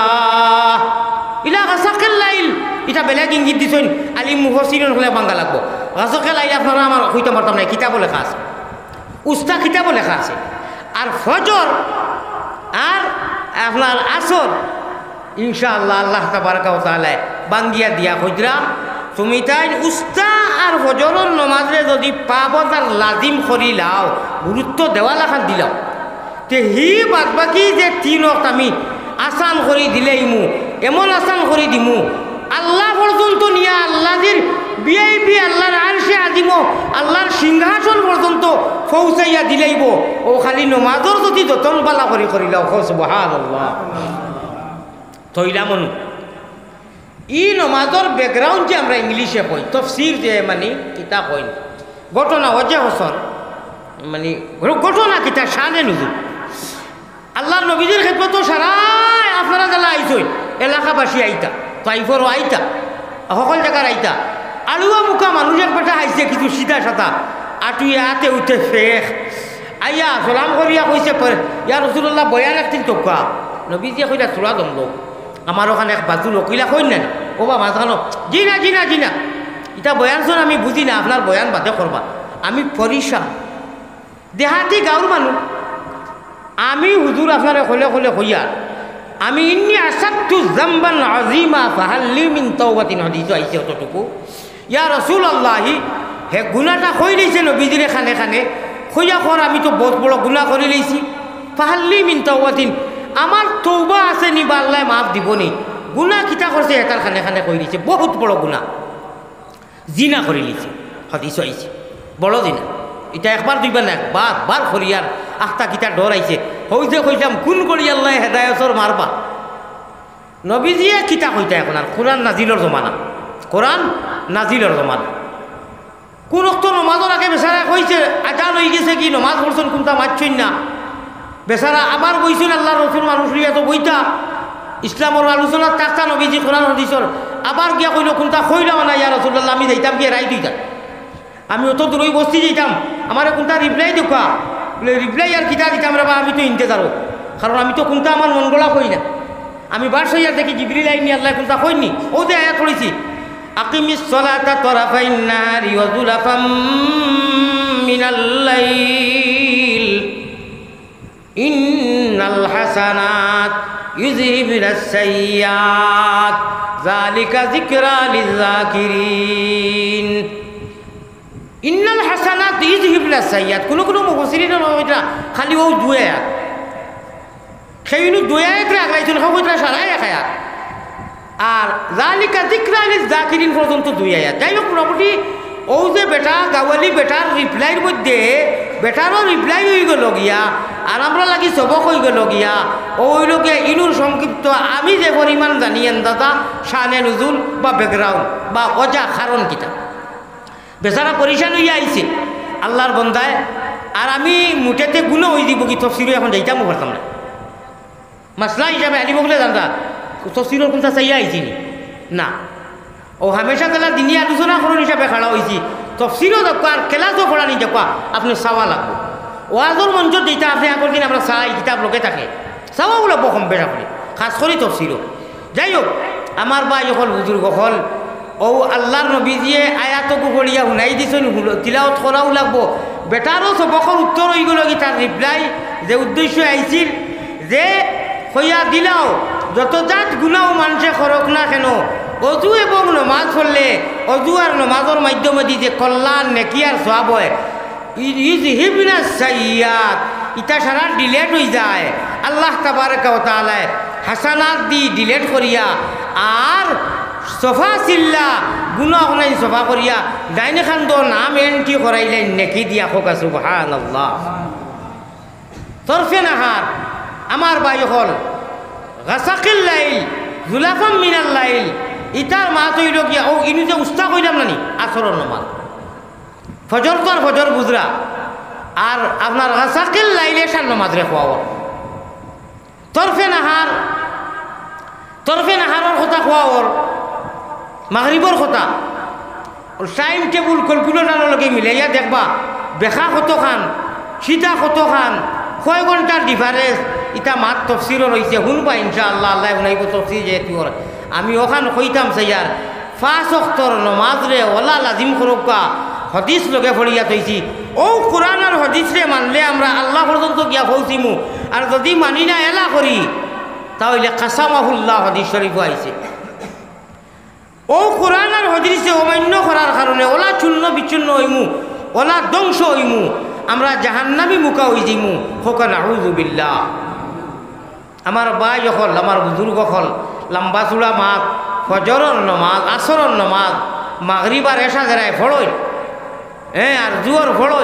ইলা গাসাকিল লাইল, এটা বেলেগ ইঙ্গিত দিছেন আলিম মুফাসসিরিন হলে বাংলা লাগবো। গাসাকিল লাইল আপনারা আমার কইতে পারতাম না, কিতাবও লেখা আছে, উস্তা কিতাবও লেখা আছে। আর ফজর আর আপনার আসর ইনশাআল্লাহ আল্লাহ তাবারaka ওয়া তাআলা বাঙ্গিয়া দিয়া কইরা তুমি তাই উস্তা আর ফজরের নমাজে যদি পাবো তার লাজিম করি লাও, গুরুত্ব দেওয়া লাখান দিলাও, তে হি বাদ বাকি যে তিন ওয়াক্ত আমি আসান করে দিলেইমু, এমন আসান করে দিমু আল্লাহ পর্যন্ত নিয়া আল্লাহর বিআইপি আল্লাহর আরশে আজিম আল্লাহর সিংহাসন পর্যন্ত পৌঁছাইয়া দিলেইব। ও খালি নমাজর যদি যতন পালা করে করিলাও সুবহানাল্লাহ। তৈলামন ই নমাজর ব্যাকগ্রাউন্ড যে আমরা ইংলিশে কই তফসির যে মানে কিতাব কই ঘটনা অজে হসন মানে ঘটনা কিতা শানে নুজুল আল্লাহর নবীদের খেদমত সারাই আপনারা যারা আইসই এলাকাবাসী আইতা তাইফরও আইতা সকল জায়গার আইতা আলুয়া মুখা মানুষের পেটা আইছে কিছু সিধা সাদা আটুই হাতে উঠে ফেক আইয়া সালাম করিয়া কইছে ইয়া রাসূলুল্লাহ বয়ান একদিন তোকা নবীজিয়ে কইলা চূড়া দম লোক আমার ওখানে এক বাজু লোক কইলা কই না ও বা মাঝখানো জি না জি না জি না এটা বয়ান শোন আমি বুঝি না, আপনার বয়ান বাদে করবা, আমি পরিশান দেহাতি গাঁর মানুষ, আমি হুজুর আপনারে কলে কলে কইয়া আমি ইন্নি আসাদতু যামবান আযীমা ফাহাল্লি মিন তাওবাতিন হাদিস আইছে অতটুকু ইয়া রাসূলুল্লাহ হে গুনাহটা কই লইছে নবীজিরে খানে খানে কইয়া কর আমি তো বহুত বড় গুনাহ করে লইছি, ফাহাল্লি মিন তাওবাতিন আমার তওবা আছে নি বা আল্লাহ মাফ দিবনি, গুনাহ কিতা করছে এটার খানে খানে কই দিছে বহুত বড় গুনাহ জিনা করে লিছে হাদিস আইছে বড় জিনা, এটা একবার দুইবার না বার বার করিয়ার আখতা কিতা ডর আইছে হইতে কইতাম কোন করি আল্লাহ হেদায়তর মারবা। নবীজিয়ে কিতা কইতা এখন আর কোরআন নাজিলর জমানা, কোরআন নাজিলর জমানা কোন অক্ত নমাজর আগে বেচারা কইছে আজান হয়ে গেছে কি নমাজ পড়ছেন কোনটা মারছই না বেচারা আবার বইছেন আল্লাহ রসুল মানুষ রিয়া তো বইতা ইসলামর আলোচনার তাকতা নবীজি কোরআন হাদিসর আবার গিয়া কইল কোনটা কইলাম না ইয়া রাসূলুল্লাহ আমি যাইতাম গিয়ে রাই দিতাম, আমি অত দূরই বসতে যেতাম আমার কোনটা রিপ্লাই দেখা বলে রিপ্লাই আর কিতা দিতাম রে বা আমি তো ইন্তেজারও, কারণ আমি তো কোনটা আমার মন গলা কই না, আমি বারসাইয়ার দেখি জিবরিল আইনি আল্লাহ কোনটা কইনি ও যে আয়াত পড়েছি আকিমিস সালাতা তরাফাইন নাহারি ওয়া যুলাফাম মিনাল লাইল ইন্নাল হাসানাত ইউযহিবুনাস সাইয়্যাত যালিকা যিকরা লিয-যাকিরিন। ইন্নাল হাসানাত ইউযহিবুনাস সাইয়্যাত কোন কোন মুফাসসিরিন এটা খালি ও দুই আয়াত সেইনু দুই আয়াত রাখলাইছেন হবুতরা সারাই এক আয়াত আর যালিকা যিকরা লিয-যাকিরিন পর্যন্ত দুই আয়াত। যাই হোক মোটামুটি ও যে বেটা গাওয়ালি বেটার রিপ্লাইয়ের মধ্যে বেটারও রিপ্লাই হয়ে গেল গিয়া আর আমরা লাগি সবক হয়ে গেল গিয়া ওই লোকে ইনুর সংক্ষিপ্ত আমি যে পরিমাণ জানি দাদা শানে নুজুল বা ব্যাকগ্রাউন্ড বা অজা কারণ কিতা বেচারা পরিশান হইয়া আইছে আল্লাহর বন্দায় আর আমি মুঠেতে গুলো হয়ে দিব কি তফসিরও এখন যাইতামও পারতাম না মাসলা হিসাবে আনিব বলে জানতা তফসিরর কোনটা চাইয়া আইছি না ও হামেশা তাহলে দিনই আলোচনা করুন হিসাবে খাড়া হয়েছি তফসিরও দেখো আর ক্লাসও পড়া নি দেখো আপনি চাওয়া লাগবো ওয়াজর মঞ্চত যেটা আপনি আগের দিন আমরা চাই কিতাব লোকে থাকে চাওয়াও লাগবো কম বেশা করে খাস করে তফসিরও। যাই হোক আমার বা যখন বুজুর্গ হল ও আল্লাহর নবীজিয়ে আয়াতকু পড়িয়া শুনাই দিছেন তিলাওয়াত করাও লাগবো বেটারও সবকর উত্তর হয়ে গেল কি তার রিপ্লাই যে উদ্দেশ্য আইছিল যে হইয়া দিলাও যত জাত গুনাও মানুষে করক না কেন অজু এবং নমাজ পড়লে অজু আর নমাজের মাধ্যমে যে কল্যাণ নেকি আর সওয়াব হয় ইউযহিবুনাস সাইয়্যাত ইটা সারা ডিলেট হয়ে যায় আল্লাহ তাবারaka ওয়া তাআলা হাসানাত দি ডিলেট করিয়া আর সফা সিল্লা গুনাহ নাই সফা করিয়া ডাইনে খান্দ নাম এন্ট্রি করাইলেন নেকি দিয়া খোকা সুবহানাল্লাহ। তরফে নাহার আমার ভাই হল গাসাকিল লাইল জুলাফাম মিনাল লাইল ইটার মা তৈল গিয়া ও ইনু যে উস্তা কইলাম নানি আসরের নমাজ ফজর তো আর ফজর বুজরা আর আপনার গাছাকিল লাইলে সার নমাজ রে খোয়াও তরফে নাহারের কথা খোয়াওর মাগরিবর কথা টাইম টেবুল ক্যালকুলেটারের লগে মিলাইয়া দেখবা বেখা কত খান সীতা কত খান কয় ঘন্টার ডিফারেন্স ইটা মাত তফসিরও রয়েছে শুনবা ইনশাআল্লাহ আল্লাহ শুনাইব তফসির যেহেতু আমি ওখান কইতাম সাইয়ার 5 ওয়াক্তর নমাজ রে ওলা লাজিম করুকা হদিস লগে ফড়িয়া তৈছি ও কোরআন আর হদিস রে মানলে আমরা আল্লাহ পর্যন্ত গিয়া পৌঁছিমু আর যদি মানি না এলা করি তাহলে কাসামাহুল্লাহ হদিস শরীফ আইছে ও কোরআন আর হদিসে অমান্য করার কারণে ওলা চূর্ণ বিচ্ছিন্ন হইমু ওলা ধ্বংস হইমু আমরা জাহান্নামী মুখা হই যাইমু হোকা নাউযু বিল্লাহ আমার ভাই হল আমার বুজুর্গ হল লম্বা চূড়া মাত ফজরের নমাজ আসরের নমাজ মাগরিব আর এশা যারায় ফড়ই আর জুয়ার ফড়ই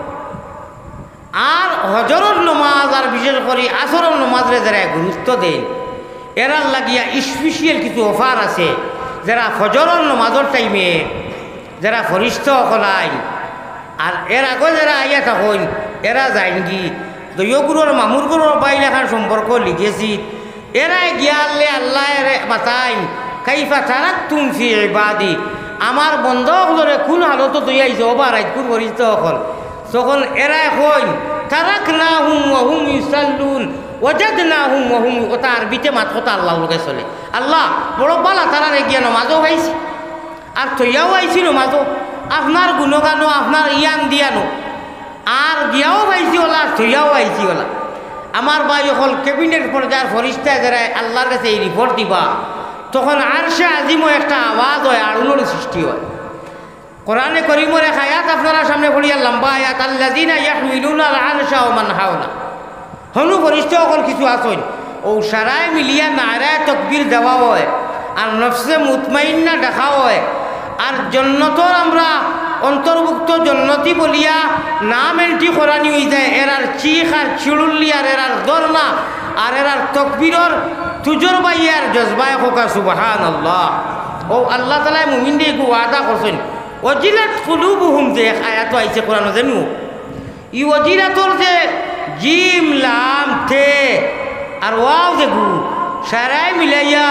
আর হজরের নমাজ আর বিশেষ করে আসরের নমাজরে যারা গুরুত্ব দেন এরার লাগিয়া স্পেশাল কিছু অফার আছে যারা ফজরের নমাজের টাইমে যারা ফরিষ্ঠ হলাই আর এর আগে যারা আইয়া থাকেন এরা যায়নি দৈয়গুরুর মামুরগুরুর বাইলেখান সম্পর্ক লিখেছি এরাই গিয়ালে আল্লাহ বাতাইন কাইফা তারাকতুম ফি ইবাদি আমার বন্ধকরে কোন হালত তুই আইছে ওবার আইত কোন ফরিষ্ঠ হল তখন এরাই কইন তারাকনাহুম ওয়া হুম ইউসাল্লুন ওয়াজাদনাহুম ওয়া হুম ওটা আরবিতে মাত কথা আল্লাহ লগে চলে আল্লাহ বড় বালা তারা গিয়া নমাজও পাইছে আর তৈয়াও আইছি নমাজও আপনার গুণগানো আপনার ইয়ান দিয়ানো আর গিয়াও পাইছি ওলা তৈয়াও আইছি ওলা আমার ভাই হল ক্যাবিনেট পর্যায়ের ফরিস্তায় যারা আল্লাহর কাছে এই রিপোর্ট দিবা তখন আরশে আজিমও একটা আওয়াজ হয় আড়ুলোর সৃষ্টি হয় কোরআনে করিমের এক আয়াত আপনারা সামনে পড়িয়া লম্বা আয়াত আল্লাযিনা ইয়াহমিলুনা আল আরশা ওয়া মান হাওলা হনু ফরিস্তা সকল কিছু আসেন ও সারায় মিলিয়া নারায় তাকবীর দেওয়া হয় আর নফসে মুতমাইন্না দেখা হয় আর জন্নতর আমরা অন্তর্ভুক্ত জন্নতি বলিয়া নাম এন্ট্রি করানি হয়ে যায় এরার চিখ আর চিড়ুল্লি আর এরার দরনা আর এরার তকবীরর তুজর বাইয়ার জজবায় হোকা সুবহানাল্লাহ ও আল্লাহ তাআলা মুমিনদের একটু ওয়াদা করছেন ওয়াজিলাত কুলুবুহুম যে আয়াত আইছে কোরআনে জানো ই ওয়াজিলাতর যে জিম লাম থে আর ওয়াও যে গু সারাই মিলাইয়া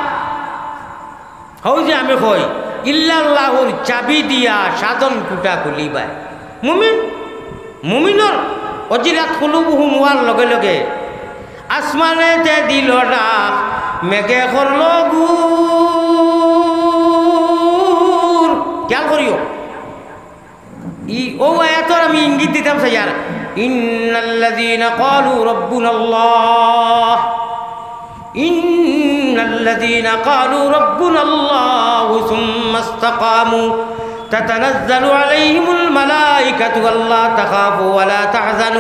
হও যে আমি কই ইল্লাল্লাহুর চাবি দিয়া সাধন কুটা খুলিবাই মুমিনর অজিরাত কুলুবুহুম ওয়ার লগে লগে আসমানে তে দিল ডাক মেঘে করল গুর খেয়াল করিও ই ও আয়াতর আমি ইঙ্গিত দিতাম সাইয়ার ইন্নাল্লাযীনা ক্বালু রাব্বুনাল্লাহ ইন্নাল্লাযীনা ক্বালু রাব্বুনাল্লাহু সুম্মা ইসতাকামু তাতানাজ্জালু আলাইহিমুল মালায়েকাতু আল্লা তাখাফু ওয়া লা তাহজানু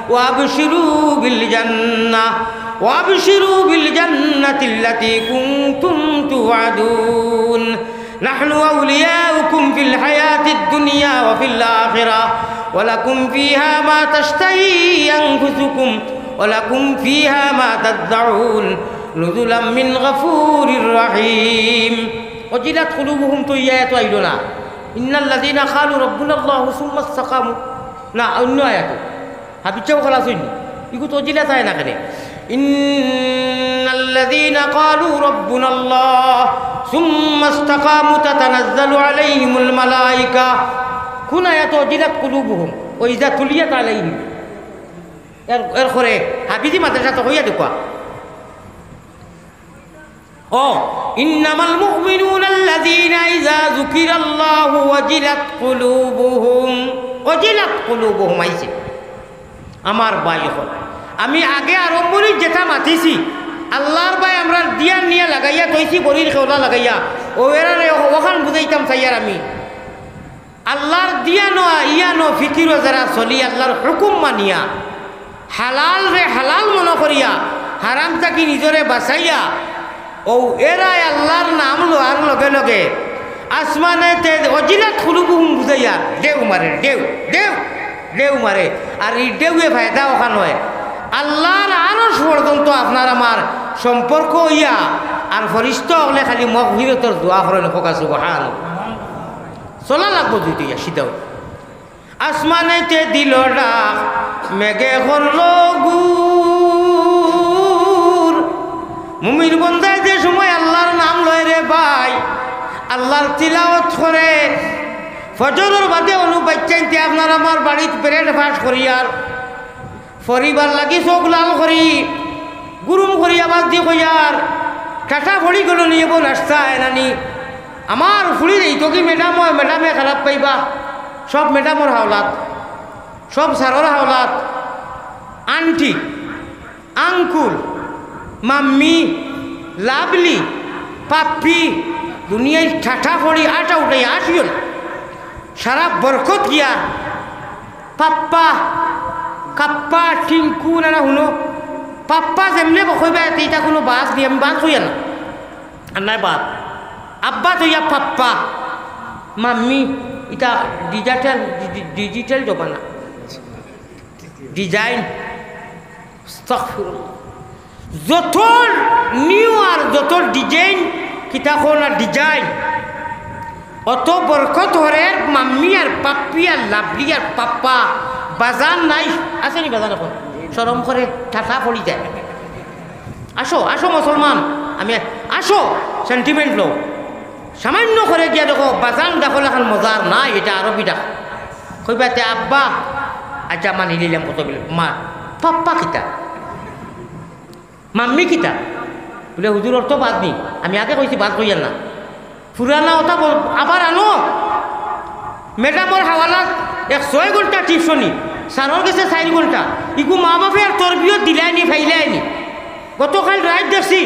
ওয়াবশিরু বিল জান্নাতিল্লাতী কুনতুম তুআদুন নাহনু আউলিয়াউকুম ফিল হায়াতিদ দুনিয়া ওয়া ফিল আখিরাহ ওয়া লাকুম ফীহা মা তাশতাহি আনফুসুকুম ওয়া লাকুম ফীহা মা তাদউন নুজুলাম মিন গফুরির রহিম ওয়াজিলাত কুলুবুহুম তো ইয়াত আইলো না ইন্নাল্লাযীনা ক্বালু রাব্বুনাল্লাহু সুম্মা ইসতাকামু না অন্য আয়াত হাবিচাও খলাস হইনি ইগো তো জিলা যায় না কেন ইন্নাল্লাযীনা ক্বালু রাব্বুনাল্লাহ সুম্মা ইসতাকামু তাতানাজ্জালু আলাইহিমুল মালায়েকা কোন আয়াত জিলাত কুলুবুহুম ওয়া ইযা তুলিয়াত আলাইহিম এর করে হাবিজি মাদ্রাসা তো হইয়া দেখবা ও ইন্নামাল মুমিনুনাল্লাযীনা ইযা যুকিরাল্লাহু ওয়াজিলাত কুলুবুহুম আইছে আমার ভাই হল আমি আগে আরম্ভরি যেটা মাতিছি আল্লাহর ভাই আমরা দিয়া নিয়ে লাগাইয়া তৈছি বড়ির খেওলা লাগাইয়া ও এরা ওখান বুঝাইতাম চাইয়ার আমি আল্লাহর দিয়া নো ইয়া নো ফিকির যারা চলি আল্লাহর হুকুম মানিয়া হালাল রে হালাল মনে করিয়া হারাম থাকি নিজরে বাঁচাইয়া ও এরাই আল্লাহর নাম লোয়ার লগে লগে আসমানে অজিলাত কুলুবুহুম বুঝাইয়া দেউ মারে দেউ দেউ দেউ মারে আর এই দেউয়ে ফায়দা ওখান হয় আল্লাহর আরশ পর্যন্ত আপনার আমার সম্পর্ক ইয়া আর ফরিস্তা হলে খালি মগফিরতর দোয়া করেন খোকা সুবহানাল্লাহ চলা লাগবো দুই তুই সিধাও আসমানেতে দিল ডাক মেঘে করল গুর মুমিন বন্দায় যে সময় আল্লাহর নাম লয় রে ভাই আল্লাহর তিলাওয়াত করে ফজরের বাদে অনুবাচ্চাইতে আপনার আমার বাড়িতে ব্রেড ফাঁস করি আর পরিবার লাগি চোখ লাল করি গুরুম করি আবার দি কইয়ার টাটা ভরি গেল নিয়ে বোন আসতা নানি আমার ফুড়ির এই তো কি ম্যাডাম হয় ম্যাডামে খারাপ পাইবা সব ম্যাডামর হাওলাত সব স্যারর হাওলাত আন্টি আঙ্কুল মাম্মি লাভলি পাপ্পি দুনিয়ায় ঠাঠা ফড়ি আটা উঠাই আসিও না সারা বরকত গিয়া পাপ্পা কাপ্পা টিঙ্কু না শুনো পাপ্পা যেমনে বকইবা এইটা কোনো বাস দিয়ে আমি বাস হইয়া না আর নাই বাপ আব্বা তৈয়া পাপ্পা মাম্মি এটা ডিজিটাল জমানা ডিজাইন যত নিউ আর যত ডিজাইন কিতাখন আর ডিজাইন অত বরকত হরে মাম্মি আর পাপ্পি আর লাভলি আর পাপ্পা বাজান নাই আছে নি বাজান এখন সরম করে ঠাঠা পড়ি যায় আসো আসো মুসলমান আমি আসো সেন্টিমেন্ট লো সামান্য করে গিয়া দেখো বাজান দেখো এখন মজার নাই এটা আরবি ডাক কইবাতে আব্বা আচ্ছা মানি নিলাম কত বলে মা পাপ্পা কিতা মাম্মি কিতা বলে হুজুর অর্থ বাদ নি আমি আগে কইছি বাদ কইয়ার না পুরানা ওটা আবার আনো ম্যাডামর হাওয়ালাত 6 ঘন্টা টিউশনি সারর গেছে 4 ঘন্টা ইগু মা বাপে আর তরবিয়ত দিলাইনি ফাইলাইনি গতকাল রাত দেখছি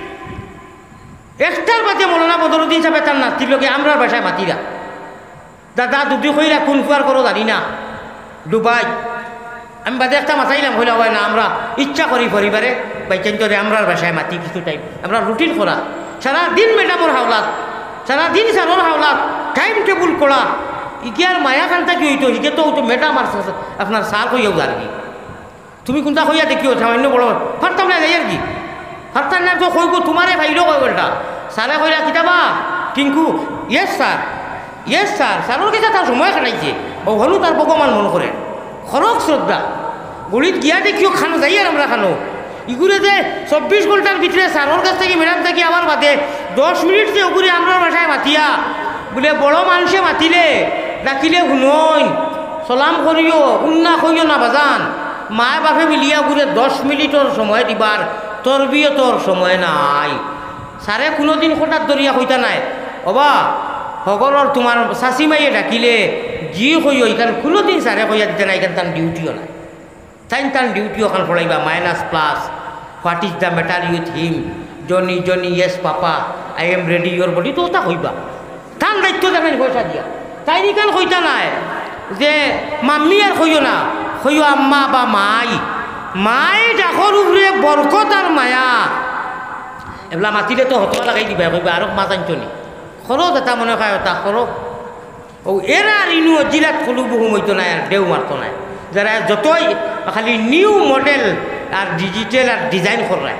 একটার বাদে মৌলানা বদরুদ্দিন সাহেব তার নাতির লোকে আমরা বাসায় মাতিরা দাদা দুদি কইরা কোন ফুয়ার করো জানি না ডুবাই আমি বাদে একটা মাথাইলাম হইলে হয় না আমরা ইচ্ছা করি পরিবারে বাইচান্তরে আমরার বাসায় মাতি কিছু টাইম আমরা রুটিন করা সারাদিন ম্যাডামর হাওলাত সারাদিন সারর হাওলাত টাইম টেবুল করা ইকিয়ার মায়া খানটা কি হইতো ইকে তো ম্যাডাম আর আপনার সার কইয়াও আর কি তুমি কোনটা কইয়া দেখিও সামান্য বড় ফারতাম না যাই আর কি ফারতাম না তো কইব তোমারে ভাইলো কই বলটা সারে কইরা কিতাবা টিঙ্কু ইয়েস স্যার স্যারের কাছে তার সময় কাটাইছে ও হলো তার ভগবান মন করে খরক শ্রদ্ধা গলিত গিয়া দেখিও খানো যাই আর আমরা খানো ইগুলো যে 24 ঘন্টার ভিতরে স্যারের কাছ থেকে ম্যাডাম থেকে আবার বাদে 10 মিনিট যে ওগুলি আমরা বাসায় মাতিয়া বলে বড় মানুষে মাতিলে ডাকিলে শুনই সালাম করিও উন্না করিও না বাজান মায় বাপে মিলিয়া ঘুরে 10 মিনিটর সময় দিবার তরবিয়তর সময় নাই সারে কোনোদিন হঠাৎ দরিয়া হইতা নাই অবা হগরর তোমার শাশি মাইয়ে ডাকিলে যি কইও এখান কোনোদিন সারে কইয়া দিতে না এখান তার ডিউটিও নাই তার ডিউটিও খান পড়াইবা minus plus what is the matter with him Johnny yes papa I am ready your body তো ওটা কইবা তার দায়িত্ব দেখেন পয়সা দিয়া তাই নিকান কইতা নাই যে মাম্মি আর কইও না কইও আম্মা বা মাই ডাকর উপরে বরকত আর মায়া এগুলা মাতিলে তো হতবা লাগাই দিবা কইবা আর মা জানছনি খরচ এটা মনে হয় ওটা খরচ ও এরা আর ইনু জিরাত খলু বহু হইতো নাই আর দেও মারতো নাই যারা যতই খালি নিউ মডেল আর ডিজিটাল আর ডিজাইন করায়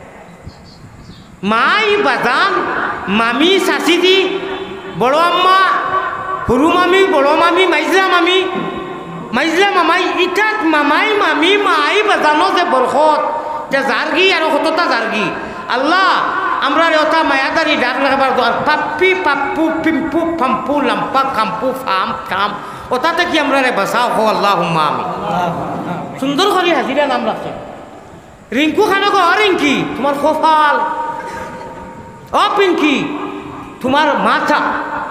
মাই বাজান মামি শাশিদি বড় আম্মা সরু মামি বড় মামি মাইজলা মামাই ইটাত মামাই মামি মাই বাজানো যে বরকত যে জার্গি আর কতটা জার্গি আল্লাহ আমরা ওটা মায়াদারি ডাক লাগাবার দোয়ার পাপ্পি পাপ্পু পিম্পু ফাম্পু লাম্পা খাম্পু ফাম খাম ওটাতে কি আমরা রে বাসাও হো আল্লাহ আমি সুন্দর করে হাজিরা নাম রাখছে রিঙ্কু খানো গো রিঙ্কি তোমার কপাল ও পিঙ্কি তোমার মাথা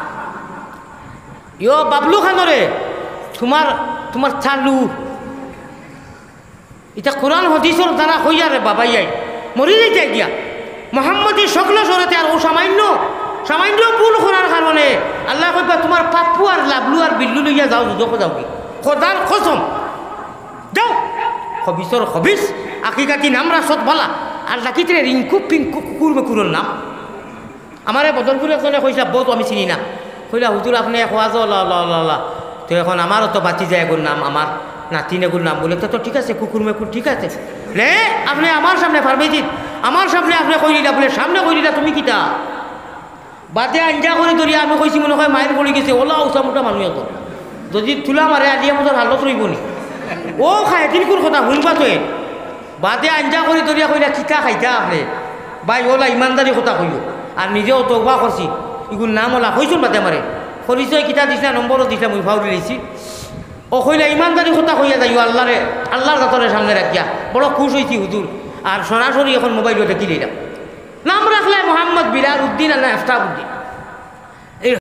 ইয়ো বাবলু খানরে তোমার চালু এটা কোরআন হদিসর দ্বারা হইয়া রে বাবাই আই মরি যাইতে গিয়া মোহাম্মদী সকল সরতে আর ও সামান্য ভুল করার কারণে আল্লাহ কইবা তোমার পাপ্পু আর লাবলু আর বিল্লু লইয়া যাও যুদ্ধ যাও কি খোদার কসম যাও খবিসর খবিস আকিকাতি নাম রাসত বলা আর ডাকিতে রিঙ্কু পিঙ্কু কুকুর মেকুরের নাম আমার বদলপুর একজনে কইসা বহুত আমি চিনি না কইলা হুজুর আপনি খোয়া যাও লা তো এখন আমারও তো বাতি যায় এগুর নাম আমার নাতিন এগুর নাম বলে তো ঠিক আছে কুকুর মেকুর ঠিক আছে রে আপনি আমার সামনে ফার্মেসিত আমার সামনে আপনি কইলিলা বলে সামনে কইলিলা তুমি কিতা বাদে আঞ্জা করে ধরিয়া আমি কইছি মনে হয় মায়ের পড়ে গেছে ওলা উঁচা মোটা মানুষ এত যদি তুলা মারে আলিয়া মতো হালত রইব নি ও খায় তিনকুর কথা শুনবা তো বাদে আঞ্জা করে ধরিয়া কইলা কিতা খাইতা আপনি ভাই ওলা ইমানদারি কথা কইল আর নিজেও তৌবা করছি এগুলো নাম ওলা কইছুন বাদে মারে পরিচয় কিতা দিছা নম্বরও দিছা মুই ফাউরি দিছি ও কইলা ইমানদারি কথা কইয়া যাইও আল্লাহর দাতরের সামনে রাখিয়া বড় খুশ হয়েছি হুজুর আর সরাসরি এখন মোবাইল দেখি দিলাম নাম রাখলে মোহাম্মদ বিলাল উদ্দিন আল্লাহ আফতাব উদ্দিন